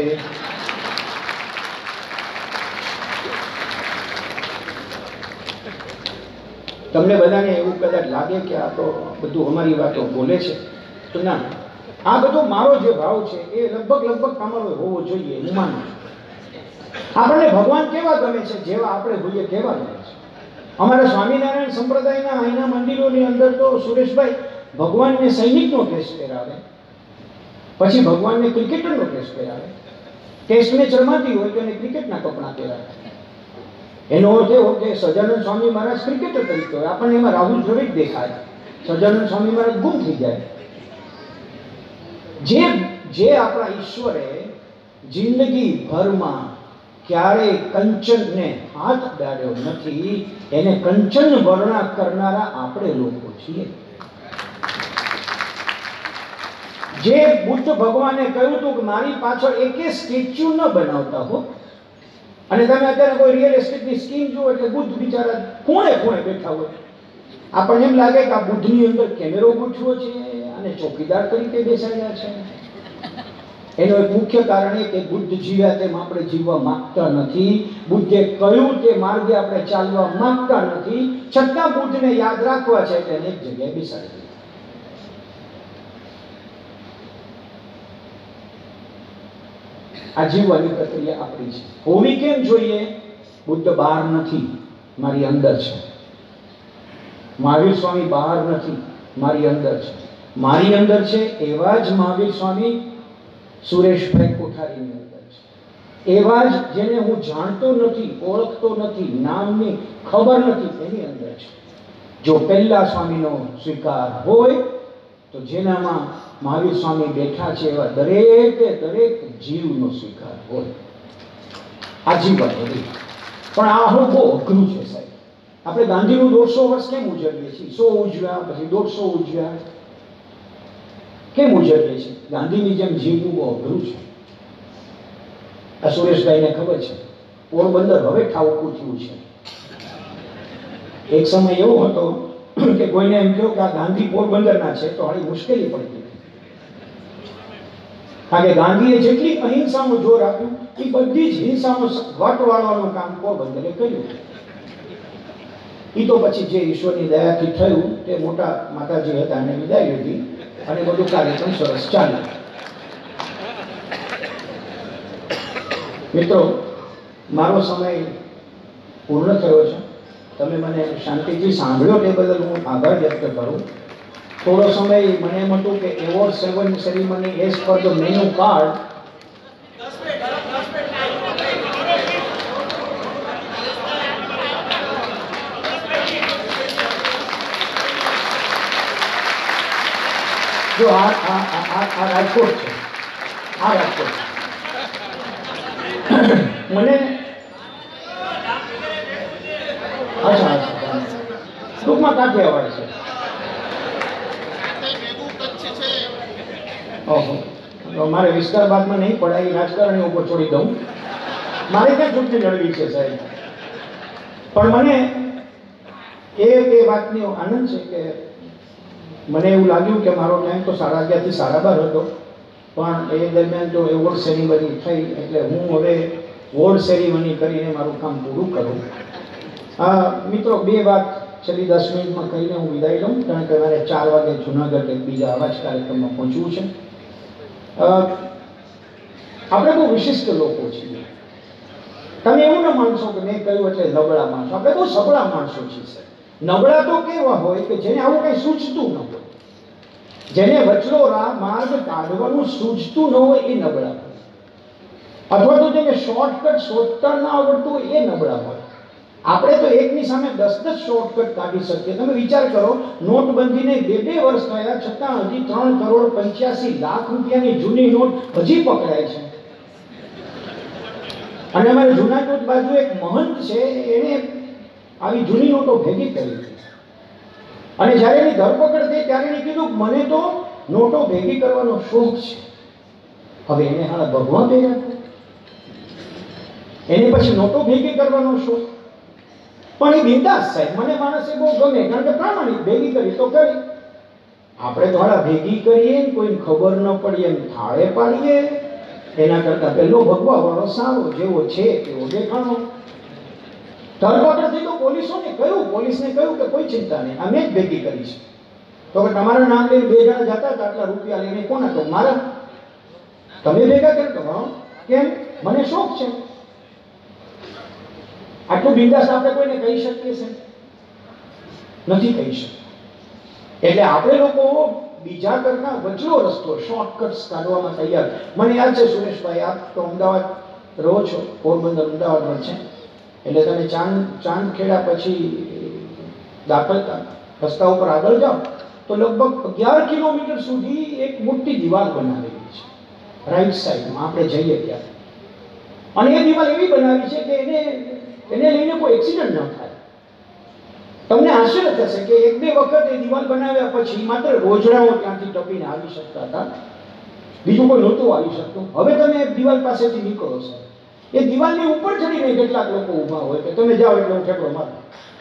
તમને બધાને એવું કદાચ લાગે કે આ તો બધું અમારી વાતો બોલે છે, તો ના, આ બધો મારો જે ભાવ છે એ લગભગ તમારો હોવો જોઈએ. હું માનું આપણને ભગવાન કેવા ગમે છે? જેવા આપણે હોઈએ કેવા ગમે છે. અમારા સ્વામિનારાયણ સંપ્રદાયના અહીંના મંદિરોની અંદર તો સુરેશભાઈ ભગવાનને સૈનિકનો ડ્રેસ પહેરાવે, પછી ભગવાનને ક્રિકેટરનો ડ્રેસ પહેરાવે, ટેસ્ટ મેચ રમાતી હોય તો એને ક્રિકેટના કપડાં પહેરાવે. એનો અર્થ એવો કે સહજાનંદ સ્વામી મહારાજ ક્રિકેટર તરીકે હોય, આપણને એમાં રાહુલ દ્રવિડ દેખાય, સહજાનંદ સ્વામી મહારાજ ગુમ થઈ જાય. જે આપણા ઈશ્વરે જિંદગી ભરમાં ક્યારેય કંચનને હાથ ડાળ્યો નથી, એને કંચન વર્ણા કરનારા આપણે લોકો છીએ. જે બુદ્ધ ભગવાને કહ્યું હતું કે મારી પાછળ એકે સ્ટેચ્યુ ન બનાવતા હો, અને તમે અત્યારે કોઈ રિયલ એસ્ટેટની સ્કીમ જુઓ એટલે બુદ્ધ બિચારા ખૂણે બેઠા હોય. આપણને એમ લાગે કે આ બુદ્ધની અંદર કેમેરો ગોઠવો છે અને ચોકીદાર તરીકે બેસાડ્યા છે. એનો એક મુખ્ય કારણ એ કે બુદ્ધ જીવ્યા તેમ આપણે જીવવા માંગતા નથી. બુદ્ધે કહ્યું તે માર્ગે આપણે ચાલવા માંગતા નથી, છતાં બુદ્ધને યાદ રાખવા છે એટલે એક જગ્યાએ બેસાડી દીધા. આ જીવવાની પ્રક્રિયા આપણી છે. હોવી કેમ જોઈએ? બુદ્ધ બહાર નથી, મારી અંદર છે. મહાવીર સ્વામી બહાર નથી, મારી અંદર છે. મારી અંદર છે એવા જ મહાવીર સ્વામી સુરેશભાઈ કોઠારીની અંદર છે. એવા જ જેને હું જાણતો નથી, ઓળખતો નથી, નામની ખબર નથી, એની અંદર છે. જો પહેલા સ્વામીનો સ્વીકાર હોય તો જેનામાં મહાવીર સ્વામી બેઠા છે એવા દરેકે દરેક જીવનો સ્વીકાર હોય. આજીવન હોય. પણ આ હું બહુ અઘરું છે સાહેબ. આપણે ગાંધીનું 150 વર્ષ કેમ ઉજવીએ છીએ? 100 ઉજવ્યા, પછી 150 ઉજવ્યા. કેમ ઉજવીએ છીએ? ગાંધીની જેમ જીવવું બહુ અઘરું છે. આ સુરેશભાઈને ખબર છે, પોરબંદર હવે ઠાવકું થયું છે. એક સમય એવો હતો કે કોઈને એમ કહ્યું કે આ ગાંધી પોરબંદરના છે તો હાલી મુશ્કેલી પડતી. કારણ કે ગાંધીએ જેટલી અહિંસાનું જોર આપ્યું એ બધી જ હિંસાનો વટ વાળવાનું કામ પોરબંદરે કર્યું. એ તો પછી જે ઈશ્વરની દયાથી થયું તે મોટા માતાજી હતા અને વિદાય લીધી અને બધું કાર્યક્રમ સરસ ચાલ્યો. મિત્રો, મારો સમય પૂર્ણ થયો છે. તમે મને શાંતિથી સાંભળ્યો તે બદલ હું આભાર વ્યક્ત કરું. થોડો સમય મને એમ હતું કે award ceremony as per the menu card જો આ રાજકોટ છે, આ રાજકોટ મને અચ્છા ટૂંકમાં કાઠિયાવાડ છે. ઓહો, મારે વિસ્તાર બાદમાં નહીં પડાય, રાજકારણી ઉપર છોડી દઉં. મારે ક્યાં ચૂંટણી લડવી છે સાહેબ. પણ મને એ વાતની આનંદ છે કે મને એવું લાગ્યું કે મારો ટાઈમ તો 11:30 થી 12:30 હતો, પણ એ દરમિયાન જો એવોર્ડ સેરેમની થઈ એટલે હું હવે વોર્ડ સેરેમની કરીને મારું કામ પૂરું કરું. મિત્રો, બે વાત છેલ્લી 10 મિનિટમાં કહીને હું વિદાય લઉં, કારણ કે મારે 4 વાગે જુનાગઢ એક બીજા આવા જ કાર્યક્રમમાં પહોંચવું છે. આપણે બહુ વિશિષ્ટ લોકો છીએ. તમે એવું ન માનશો કે મેં કહ્યું એટલે નબળા માણસો. આપણે બહુ સબળા માણસો છીએ. નબળા તો કેવા હોય કે જેને આવું કંઈ સૂચતું ન હોય, જેને વચલો માર્ગ કાઢવાનું સૂચતું ન હોય એ નબળા હોય. અથવા તો જેને શોર્ટકટ શોધતા ન આવડતું હોય એ નબળા હોય. આપણે તો એકની સામે 10 શોર્ટકટ કાઢી શકીએ. તમે વિચાર કરો, નોટબંધીને 2 વર્ષ થયા છતાં હજી 3,85,00,000 રૂપિયાની જૂની નોટ હજી પકડાય છે. અને અમારે જુનાગઢ બાજુ એક મહંત છે, એને આવી જૂની નોટો ભેગી કરી. અને જ્યારે એની ધરપકડ થઈ ત્યારે એને કીધું મને તો નોટો ભેગી કરવાનો શોખ છે. હવે એને હાલ ભગવાન ભેગા, એને પછી નોટો ભેગી કરવાનો શોખ. પણ એ બિંદાસ સાહેબ, મને માણસે બહુ ગમે, કારણ કે પ્રામાણિક ભેગી કરી તો કરી. આપણે તો હાલા ભેગી કરીએ કોઈને ખબર ન પડીએ એમ થાળે પાડીએ, એના કરતા પેલો ભગવા વાળો સારો, જેવો છે તેવો દેખાણો. ધરપકડ થઈ તો પોલીસને કહ્યું કે કોઈ ચિંતા નહીં, આ મેં જ ભેગી કરી છે. તો કે તમારા નામ લઈને 2 જણા જતા હતા, આટલા રૂપિયા લઈને, કોના? તો મારા. તમે ભેગા કરતો? કેમ? મને શોખ છે. આટલું બિંદાસ આપણે કોઈને કહી શકીએ છે? નથી કહી શકતા. એટલે આપણે લોકો બીજા કરતા વચલો રસ્તો, શોર્ટકટ્સ કાઢવામાં તૈયાર. મને યાદ છે સુરેશભાઈ, આપ તો અમદાવાદ રહો છો, પોરબંદર અમદાવાદમાં છે, એટલે તમે ચાંદખેડા પછી દાખલ રસ્તા ઉપર આગળ જાઓ તો લગભગ 11 કિલોમીટર સુધી એક મોટી દિવાલ બનાવેલી છે રાઈટ સાઈડમાં, આપણે જઈએ ત્યાં. અને એ દિવાલ એવી બનાવી છે કે એને લઈને કોઈ એક્સિડન્ટ ન થાય. તમને આશ્ચર્ય થશે કે 1-2 વખત એ દિવાલ બનાવ્યા પછી માત્ર રોજડાઓ ત્યાંથી ટપીને આવી શકતા હતા, બીજું કોઈ નહોતું આવી શકતું. હવે તમે દિવાલ પાસેથી નીકળો છો, એ દિવાલની ઉપર ચડીને કેટલાક લોકો ઊભા હોય કે તમે જાઓ એટલે હું ઠેકડો મારું.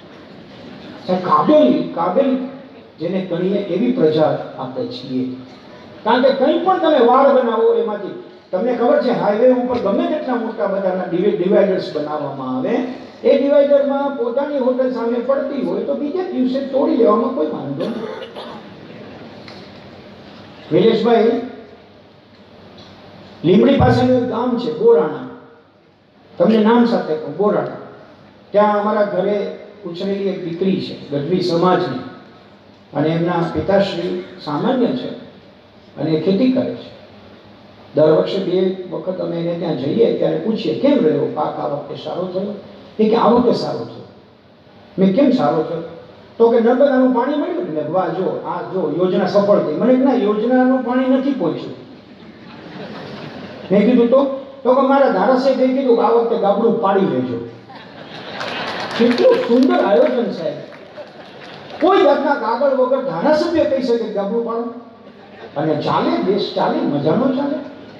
કાબેલ જેને કહીએ એવી પ્રજા આપણે છીએ. કારણ કે કંઈ પણ તમે વાડ બનાવો એમાંથી, તમને ખબર છે હાઈવે ઉપર ગમે તેટલા મોટા બધાના ડિવાઈડર્સ બનાવવામાં આવે, એ ડિવાઈડરમાં પોતાની હોટલ સામે પડતી હોય તો બીજે દિવસે તોડી લેવામાં કોઈ વાંધો નહીં. નિલેશભાઈ લીંબડી પાસેનું એક ગામ છે બોરાણા, તમને નામ સાથે કહું, બોરાણા. ત્યાં અમારા ઘરે ઉછરેલી એક દીકરી છે, ગઢવી સમાજની, અને એમના પિતાશ્રી સામાન્ય છે અને એ ખેતી કરે છે. દર વર્ષે 2 વખત અમે એને ત્યાં જઈએ ત્યારે પૂછીએ કેમ રહ્યો પાક આ વખતે સારો થયો? એ કે આ વખતે સારો થયો. મેં કેમ સારો થયો? તો કે નર્મદાનું પાણી મળ્યું ને, વાહ જો આ જો યોજના સફળ થઈ. મને ના, યોજનાનું પાણી નથી પહોંચ્યું. મેં કીધું તો કે મારા ધારાસભ્યએ કીધું આ વખતે ગાબડું પાડી લેજો. કેટલું સુંદર આયોજન સાહેબ. કોઈ જાતના કાગળ વગર ધારાસભ્ય કહી શકે ગાબડું પાડો અને ચાલે, દેશ ચાલે, મજાનો ચાલે.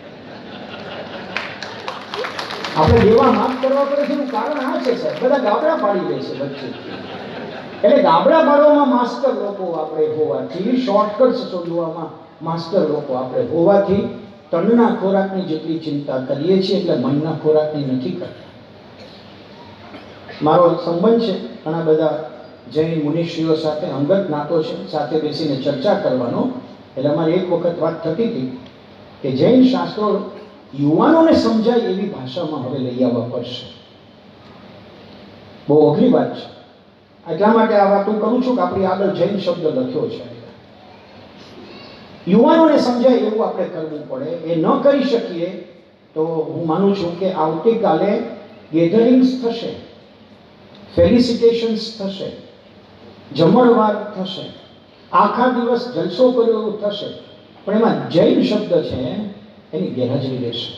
આપણે દેવા માફ કરવા પડે છે એનું કારણ આ છે સાહેબ, બધા ગાબડા પાડી દે છે વચ્ચે. એટલે ગાબડા પાડવામાં માસ્ટર લોકો આપણે હોવાથી, શોર્ટકટ્સ શોધવામાં માસ્ટર લોકો આપણે હોવાથી તનના ખોરાકની જેટલી ચિંતા કરીએ છીએ એટલે મનના ખોરાકની નથી કરતા. મારો સંબંધ છે ઘણા બધા જૈન મુનિશ્રીઓ સાથે, અંગત નાતો છે, સાથે બેસીને ચર્ચા કરવાનો. એટલે અમારે એક વખત વાત થતી હતી કે જૈન શાસ્ત્રો યુવાનોને સમજાય એવી ભાષામાં હવે લઈ આવવા પડશે. બહુ અઘરી વાત છે. એટલા માટે આ વાત હું કરું છું કે આપણી આગળ જૈન શબ્દ લખ્યો છે. યુવાનોને સમજાય એવું આપણે કરવું પડે. એ ન કરી શકીએ તો હું માનું છું કે આવતીકાલે ગેધરિંગ્સ થશે, ફેલિસિટેશન્સ થશે, જમણવાર થશે, આખા દિવસ જલસો કર્યો એવું થશે, પણ એમાં જૈન શબ્દ છે એની ગેરહાજરી રહેશે.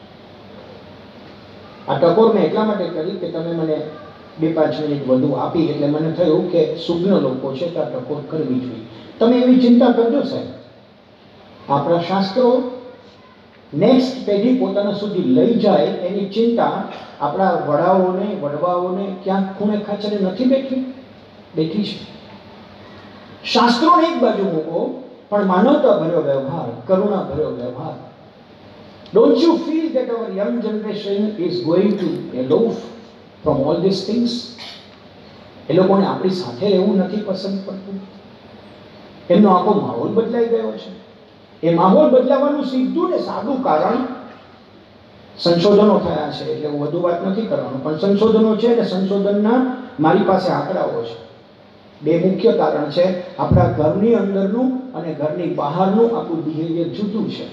આ ટકોર મેં એટલા માટે કરી કે તમે મને 2-5 મિનિટ વધુ આપી એટલે મને થયું કે સુજ્ઞ લોકો છે તો આ ટકોર કરવી જોઈએ. તમે એવી ચિંતા કરજો સાહેબ, આપણા શાસ્ત્રો નેક્સ્ટ પેઢી પોતાના સુધી લઈ જાય એની ચિંતા આપણા વડાઓને, વડવાઓને ક્યાંક ખૂણે ખાચરે નથી બેઠી છે. શાસ્ત્રોને એક બાજુ મૂકો, પણ માનવતા ભર્યો વ્યવહાર, કરુણા ભર્યો વ્યવહાર. Don't you feel that our young generation is going to aloof from all these things? એ લોકોને આપણી સાથે રહેવું નથી પસંદ પડતું. એમનો આખો માહોલ બદલાઈ ગયો છે. એ માહોલ બદલાવાનું સીધું ને સાદું કારણ સંશોધનો થયા છે. એટલે હું વધુ વાત નથી કરવાનો, પણ સંશોધનો છે અને સંશોધનના મારી પાસે આંકડાઓ છે. 2 મુખ્ય કારણ છે. આપણા ઘરની અંદરનું અને ઘરની બહારનું આપણું બિહેવિયર જુદું છે.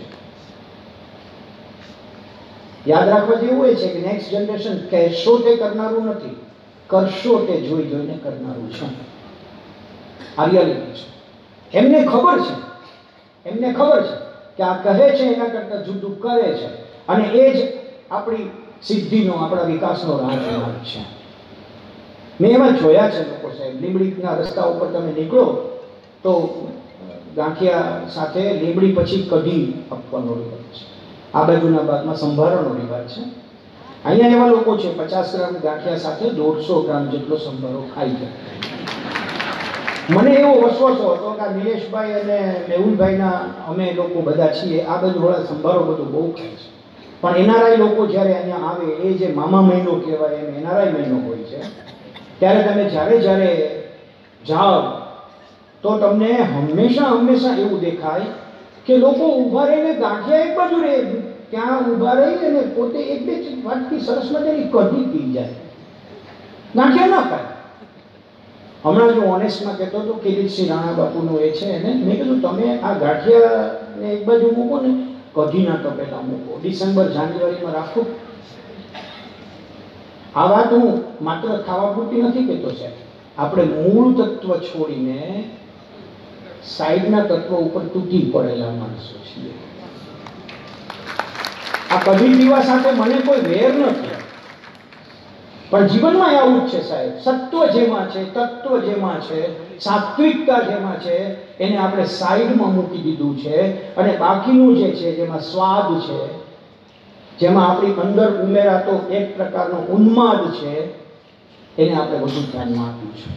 યાદ રાખવા જેવું એ છે કે નેક્સ્ટ જનરેશન કહેશો તે કરનારું નથી, કરશો તે જોઈ જોઈને કરનારું છે. આ રિયાલિટી છે. એમને ખબર છે કે આ કહે છે એના કરતાં જુદું કરે છે, અને એ જ આપણી સિદ્ધિનો, આપણા વિકાસનો રાજમાર્ગ છે. મેં એમાં જોયા છે લોકો સાહેબ. લીંબડીના રસ્તા ઉપર તમે નીકળો તો ગાંઠિયા સાથે લીંબડી પછી કઢી આપવાનો રિવાજ છે. આ બાજુના ભાગમાં સંભારોનો રિવાજ છે. અહીંયા એવા લોકો છે 50 ગ્રામ ગાંઠિયા સાથે 150 ગ્રામ જેટલો સંભારો ખાઈ જાય. મને એવો વસવસો હતો કે નિલેશભાઈ અને મેહુલભાઈના અમે લોકો બધા છીએ, આ બાજુવાળા સંભારો બધું બહુ ખાય છે. પણ એનઆરઆઈ લોકો જ્યારે અહીંયા આવે, એ જે મામા મહિનો કહેવાય એમ એનઆરઆઈ મહિનો હોય છે, ત્યારે તમે જ્યારે જાઓ તો તમને હંમેશા એવું દેખાય કે લોકો ઊભા રહીને ગાંઠિયા એક બાજુ રહે, ત્યાં ઊભા રહી અને પોતે 1-2 વાટકી સરસ મજાની કઢી પી જાય, ગાંઠિયા ના ખાય. હમણાં જો ઓનેસ્ટમાં કહેતો હતો કિરીટસિંહ રાણા બાપુનું એ છે એને મેં કીધું તમે આ ગાંઠિયાને એક બાજુ મૂકો ને, કઢીના તપેલા મૂકો, ડિસેમ્બર જાન્યુઆરીમાં રાખો. આ વાત હું માત્ર ખાવા પૂરતી નથી કહેતો સાહેબ. આપણે મૂળ તત્વ છોડીને સાઈડના તત્વ ઉપર તૂટી પડેલા માણસો છીએ. આ કઢી પીવા સાથે મને કોઈ વેર નથી, પણ જીવનમાં આવું જ છે સાહેબ. સત્વ જેમાં છે, તત્વ જેમાં છે, સાત્વિકતા જેમાં છે, એને આપણે સાઈડમાં મૂકી દીધું છે, અને બાકીનું જે છે જેમાં સ્વાદ છે, જેમાં આપણી અંદર ઉમેરાતો એક પ્રકારનો ઉન્માદ છે, એને આપણે વધુ ધ્યાનમાં આપ્યું છે.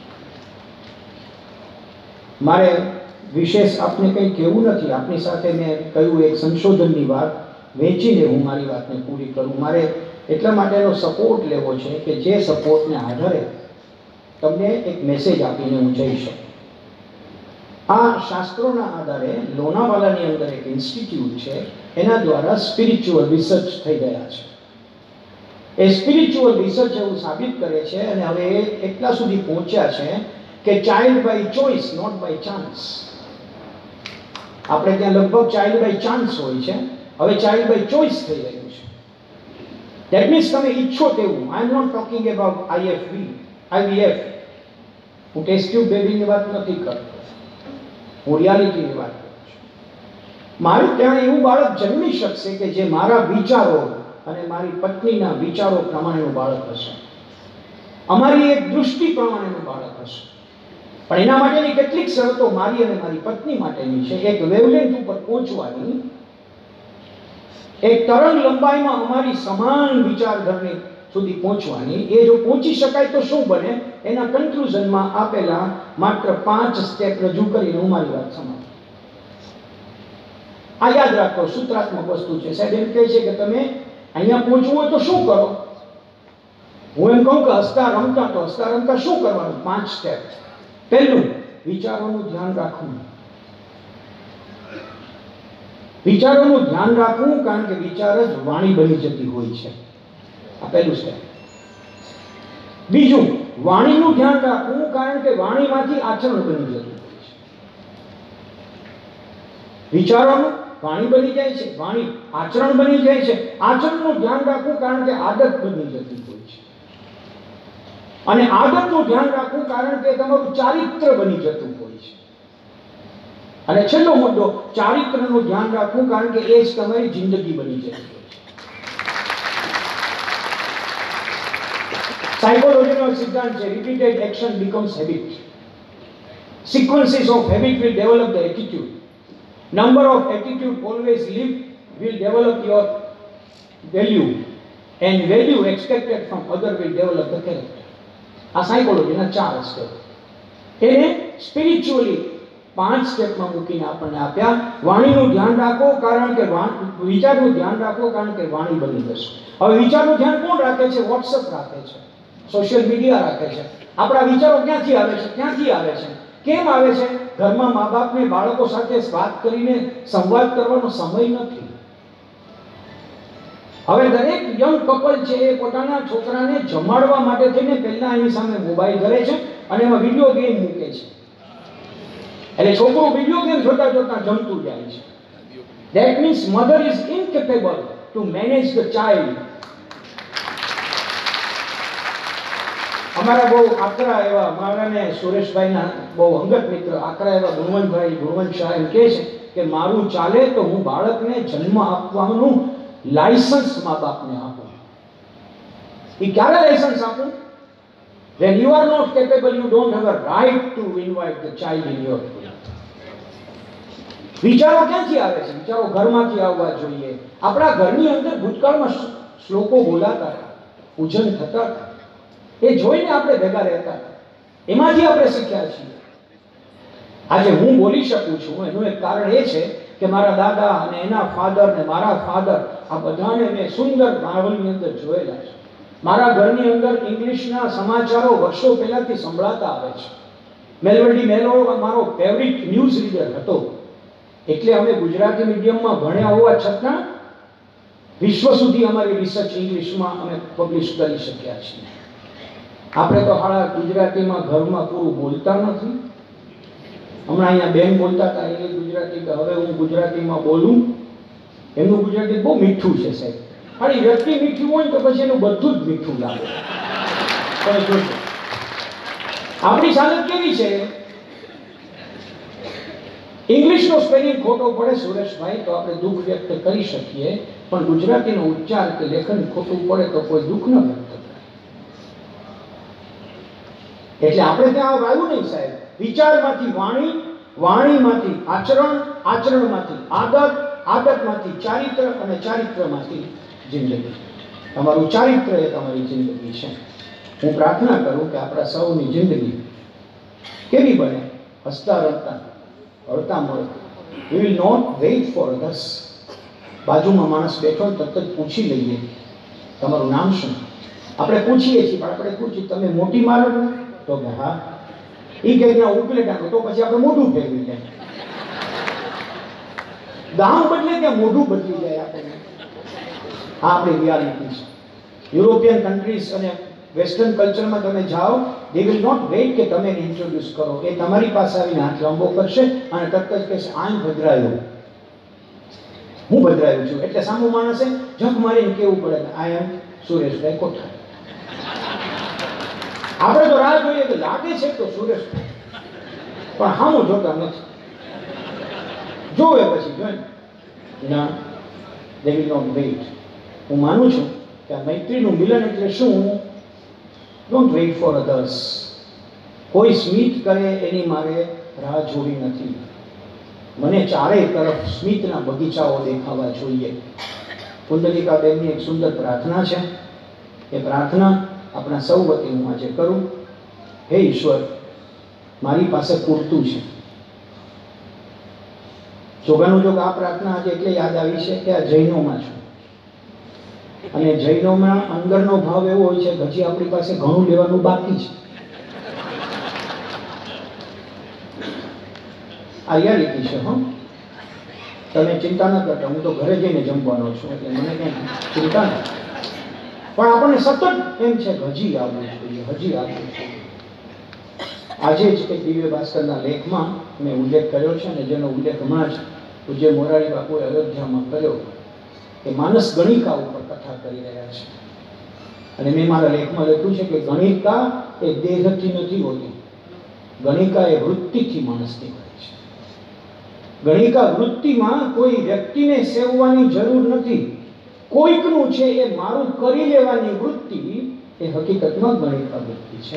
મારે વિશેષ આપને કંઈ કહેવું નથી. આપની સાથે મેં કહ્યું એક સંશોધનની વાત વેચીને હું મારી વાતને પૂરી કરું. મારે એટલા માટેનો સપોર્ટ લેવો છે કે જે સપોર્ટને આધારે તમને એક મેસેજ આપીને હું જઈ શકું. આ શાસ્ત્રોના આધારે લોનાવાલાની અંદર એક ઇન્સ્ટિટ્યૂટ છે, એના દ્વારા સ્પિરિચ્યુઅલ રિસર્ચ થઈ ગયા છે. એ સ્પિરિચ્યુઅલ રિસર્ચ એવું સાબિત કરે છે અને હવે એ એટલા સુધી પહોંચ્યા છે કે child by choice, not by chance. આપણે ત્યાં લગભગ ચાઇલ્ડ બાય ચાન્સ હોય છે, હવે ચાઇલ્ડ બાય ચોઇસ થઈ રહ્યું છે. ધેટ મીન્સ તમે ઈચ્છો તેવું. I am not talking about IVF. હું ટેસ્ટ ટ્યુબ બેબીની વાત નથી કરતો, હું રિયાલિટીની વાત કરું છું. મારે ત્યાં એવું બાળક જન્મી શકશે કે જે મારા વિચારો અને મારી પત્નીના વિચારો પ્રમાણેનું બાળક હશે, અમારી એક દૃષ્ટિ પ્રમાણેનું બાળક હશે. પણ એના માટેની કેટલીક શરતો મારી અને મારી પત્ની માટેની છે. એક વેવલેન્થ ઉપર પહોંચવાની, એક તરંગ લંબાઈમાં અમારી સમાન વિચારધરણી સુધી પહોંચવાની. એ જો પહોંચી શકાય તો શું બને, એના કન્ક્લુઝનમાં આપેલા માત્ર 5 સ્ટેપ રજૂ કરીને હું મારી વાત સમાપ્ત. આ યાદ રાખો, સૂત્રાત્મક વસ્તુ છે. સાહેબ એમ કહે છે કે તમે અહીંયા પહોંચવું હોય તો શું કરો? હું એમ કહું કે હસતા રમતા શું કરવાનું? 5 સ્ટેપ. પહેલું, વિચારોનું ધ્યાન રાખવું. વિચારોનું ધ્યાન રાખવું, કારણ કે વિચાર જ વાણી બની જતી હોય છે. આ પહેલું સ્ટેપ. બીજું, વાણીનું ધ્યાન રાખવું, કારણ કે વાણીમાંથી આચરણ બની જતું હોય છે. વિચારોનું વાણી બની જાય છે, વાણી આચરણ બની જાય છે. આચરણનું ધ્યાન રાખવું, કારણ કે આદત બની જતી હોય છે. અને આદતનું ધ્યાન રાખવું, કારણ કે તમારું ચારિત્ર બની જતું હોય છે. અને છેલ્લો મુદ્દો, ચારિત્રનું ધ્યાન રાખવું, કારણ કે એ જ તમારી જિંદગી બની જતી હોય છે. સાયકોલોજીનો સિદ્ધાંત છે, repeated action becomes habit. Sequences of habit will develop the attitude. Number of attitude always lived will develop your value, and value expected from other will develop the character. આ સાયકોલોજીના 4 સ્ટેપ. એને સ્પિરિચ્યુઅલી 5 સ્ટેપમાં મૂકીને આપણને આપ્યા. વાણીનું ધ્યાન રાખો, કારણ કે વિચારનું ધ્યાન રાખો, કારણ કે વાણી બની જશે. હવે વિચારનું ધ્યાન કોણ રાખે છે? વોટ્સઅપ રાખે છે, સોશિયલ મીડિયા રાખે છે. આપણા વિચારો ક્યાંથી આવે છે? ક્યાંથી આવે છે? કેમ આવે છે? ઘરમાં મા બાપને બાળકો સાથે વાત કરીને સંવાદ કરવાનો સમય નથી. હવે દરેક યંગ કપલ છે એ પોતાના છોકરાને જમાડવા માટે થઈને પહેલા એની સામે મોબાઈલ ધરે છે અને એમાં વિડીયો ગેમ મૂકે છે. એટલે છોકરો વિડીયો ગેમ જોતા જમતું જાય છે. That means mother is incapable to manage the child. અમારા બહુ આકરા એવા, મારા ને સુરેશભાઈના બહુ અંગત મિત્ર, આકરા એવા ગુણવંત શાહ એમ કહે છે કે મારું ચાલે તો હું બાળકને જન્મ આપવાનું લાયસન્સ મા બાપને આપું. એ ક્યારે લાયસન્સ આપું? When you are not capable, you don't have a right to invite the child in your home. વિચારો ક્યાંથી આવે છે? વિચારો ઘરમાંથી આવવા જોઈએ. આપણા ઘરની અંદર ભૂતકાળમાં શ્લોકો બોલાતા હતા, પૂજન થતા હતા, એ જોઈને આપણે ભેગા રહેતા હતા, એમાંથી આપણે શીખ્યા છીએ. આજે હું બોલી શકું છું એનું એક કારણ એ છે કે મારા દાદા અને એના ફાધર ને મારા ફાધર, આ બધાને મેં સુંદર માહોલની અંદર જોયેલા છે. મારા ઘરની અંદર ઇંગ્લિશના સમાચારો વર્ષો પહેલાથી સંભળાતા આવે છે. મેલવડી મેલો મારો ફેવરિટ ન્યૂઝ રીડર હતો. એટલે અમે ગુજરાતી મીડિયમમાં ભણ્યા હોવા છતાં વિશ્વ સુધી અમારી રિસર્ચ ઇંગ્લિશમાં અમે પબ્લિશ કરી શક્યા છીએ. આપણે તો હાળા ગુજરાતીમાં ઘરમાં પૂરું બોલતા નથી. હમણાં અહીંયા બેન બોલતા હતા એ ગુજરાતી, કે હવે હું ગુજરાતીમાં બોલું. એમનું ગુજરાતી બહુ મીઠું છે સાહેબ. ખાલી વ્યક્તિ મીઠું હોય ને તો પછી એનું બધું જ મીઠું લાગે. તમે જોશો આપણી હાલત કેવી છે. ઇંગ્લિશનો સ્પેલિંગ ખોટો પડે સુરેશભાઈ તો આપણે દુઃખ વ્યક્ત કરી શકીએ, પણ ગુજરાતીનો ઉચ્ચાર કે લેખન ખોટું પડે તો કોઈ દુઃખ ન વ્યક્ત થાય. એટલે આપણે ત્યાં આવ્યું નહીં સાહેબ. વિચારમાંથી વાણી, વાણીમાંથી આચરણ, આચરણમાંથી આદત, આદતમાંથી ચારિત્ર અને ચારિત્રમાંથી જિંદગી. તમારું ચારિત્ર એ તમારી જિંદગી છે. હું પ્રાર્થના કરું કે આપણા સૌની જિંદગી કેવી બને? હસતા રમતા, હળતા મળતા. We will not wait for others. બાજુમાં માણસ બેઠો તરત જ પૂછી લઈએ તમારું નામ શું. આપણે પૂછીએ છીએ, પણ આપણે પૂછીએ તમે મોટી મારો ને તો કે હા. એ કંઈક ના ઉપલેટાનો તો પછી આપણે મોઢું ફેરવી જાય. ગામ બદલે ત્યાં મોઢું બદલી જાય આપણને. આ આપણી રિયાલિટી છે. યુરોપિયન કન્ટ્રીઝ અને વેસ્ટર્ન કલ્ચરમાં તમે જાઓ, દે વિલ નોટ વેઇટ કે તમે એને ઇન્ટ્રોડ્યુસ કરો. એ તમારી પાસે આવીને હાથ લાંબો કરશે અને તરત જ કહેશે આમ ભદ્રાયું, હું ભદ્રાયું છું. એટલે સામો માણસે જગ મારીને કેવું પડે કે આઈ એમ સુરેશભાઈ કોઠાર. આપણે તો રાહ જોઈએ કે લાગે છે તો સુરેશ, પણ હામું જોતા નથી. જોવે પછી જોઈ ના, દે વિલ નોટ વેઇટ. હું માનું છું કે આ મૈત્રીનું મિલન એટલે શું? Don't wait for others. કોઈ સ્મિત કરે એની મારે રાહ જોવી નથી. મને ચારેય તરફ સ્મિતના બગીચાઓ દેખાવા જોઈએ. કુંડલિકાબેનની એક સુંદર પ્રાર્થના છે. એ પ્રાર્થના આપણા સૌ વતી હું આજે કરું. હે ઈશ્વર, મારી પાસે પૂરતું છે. જોગાનું જોગ આ પ્રાર્થના આજે એટલે યાદ આવી છે કે આ જૈનોમાં છું, અને જૈનોમાં અંદરનો ભાવ એવો હોય છે કે હજી આપણી પાસે ઘણું લેવાનું બાકી છે. આ રિયાલિટી છે. તમે ચિંતા ન કરતા, હું તો ઘરે જઈને જમવાનો છું એટલે મને કંઈ ચિંતા નથી. પણ આપણને સતત એમ છે કે હજી આવવું જોઈએ, હજી આવવું જોઈએ. આજે જ એક દિવ્ય ભાસ્કરના લેખમાં મેં ઉલ્લેખ કર્યો છે, અને જેનો ઉલ્લેખ હમણાં જ પૂજ્ય મોરારી બાપુએ અયોધ્યામાં કર્યો કે માનસ ગણિકા ઉપર કથા કરી રહ્યા છે. અને મેં મારા લેખમાં લખ્યું છે કે ગણિકા એ દેહથી નથી હોતી, ગણિકા એ વૃત્તિથી માણસની હોય છે. ગણિકા વૃત્તિમાં કોઈ વ્યક્તિને સેવવાની જરૂર નથી. કોઈકનું છે એ મારું કરી લેવાની વૃત્તિ એ હકીકતમાં ગણિકા વૃત્તિ છે.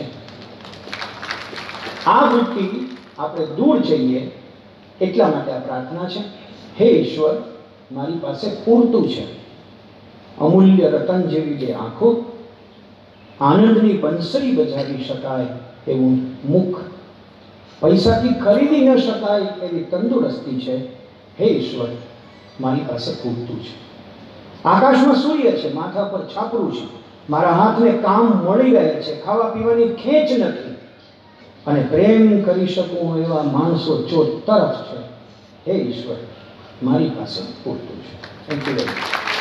આ વૃત્તિ આપણે દૂર જઈએ એટલા માટે આ પ્રાર્થના છે. હે ઈશ્વર, મારી પાસે પૂરતું છે. અમૂલ્ય રતન જેવી બે આંખો, આનંદની બંસરી બજાવી શકાય એવું મુખ, પૈસાથી ખરીદી ન શકાય એવી તંદુરસ્તી છે. હે ઈશ્વર, મારી પાસે પૂરતું છે. આકાશમાં સૂર્ય છે, માથા પર છાપરું છે, મારા હાથને કામ મળી રહે છે, ખાવા પીવાની ખેંચ નથી, અને પ્રેમ કરી શકું એવા માણસો ચોતરફ છે. હે ઈશ્વર, મારી પાસે પૂરતું છે. Thank you very much.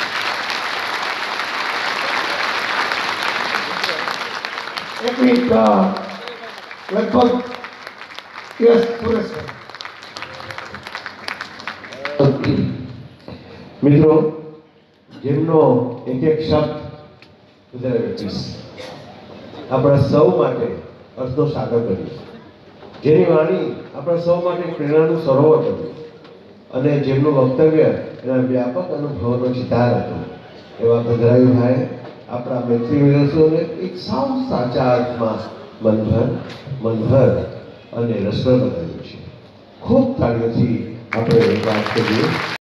એક મિનિટ, લગભગ યસ સુરેશભાઈ. મિત્રો, જેમનો એક એક શબ્દ ગુજરાતીસ આપણા સૌ માટે અર્થનો સાગર બની, જેની વાણી આપણા સૌ માટે પ્રેરણાનું સરોવર બન્યું, અને જેમનું વક્તવ્ય એના વ્યાપક અનુભવનો ચિતાર હતો, એવા ભદ્રાયુભાઈ આપણા મૈત્રી વિરસોને એક સાવ સાચા અર્થમાં મનભર અને રસપ્રદ બનાવ્યું છે. ખૂબ તાળીઓથી આપણે વાત કરીએ.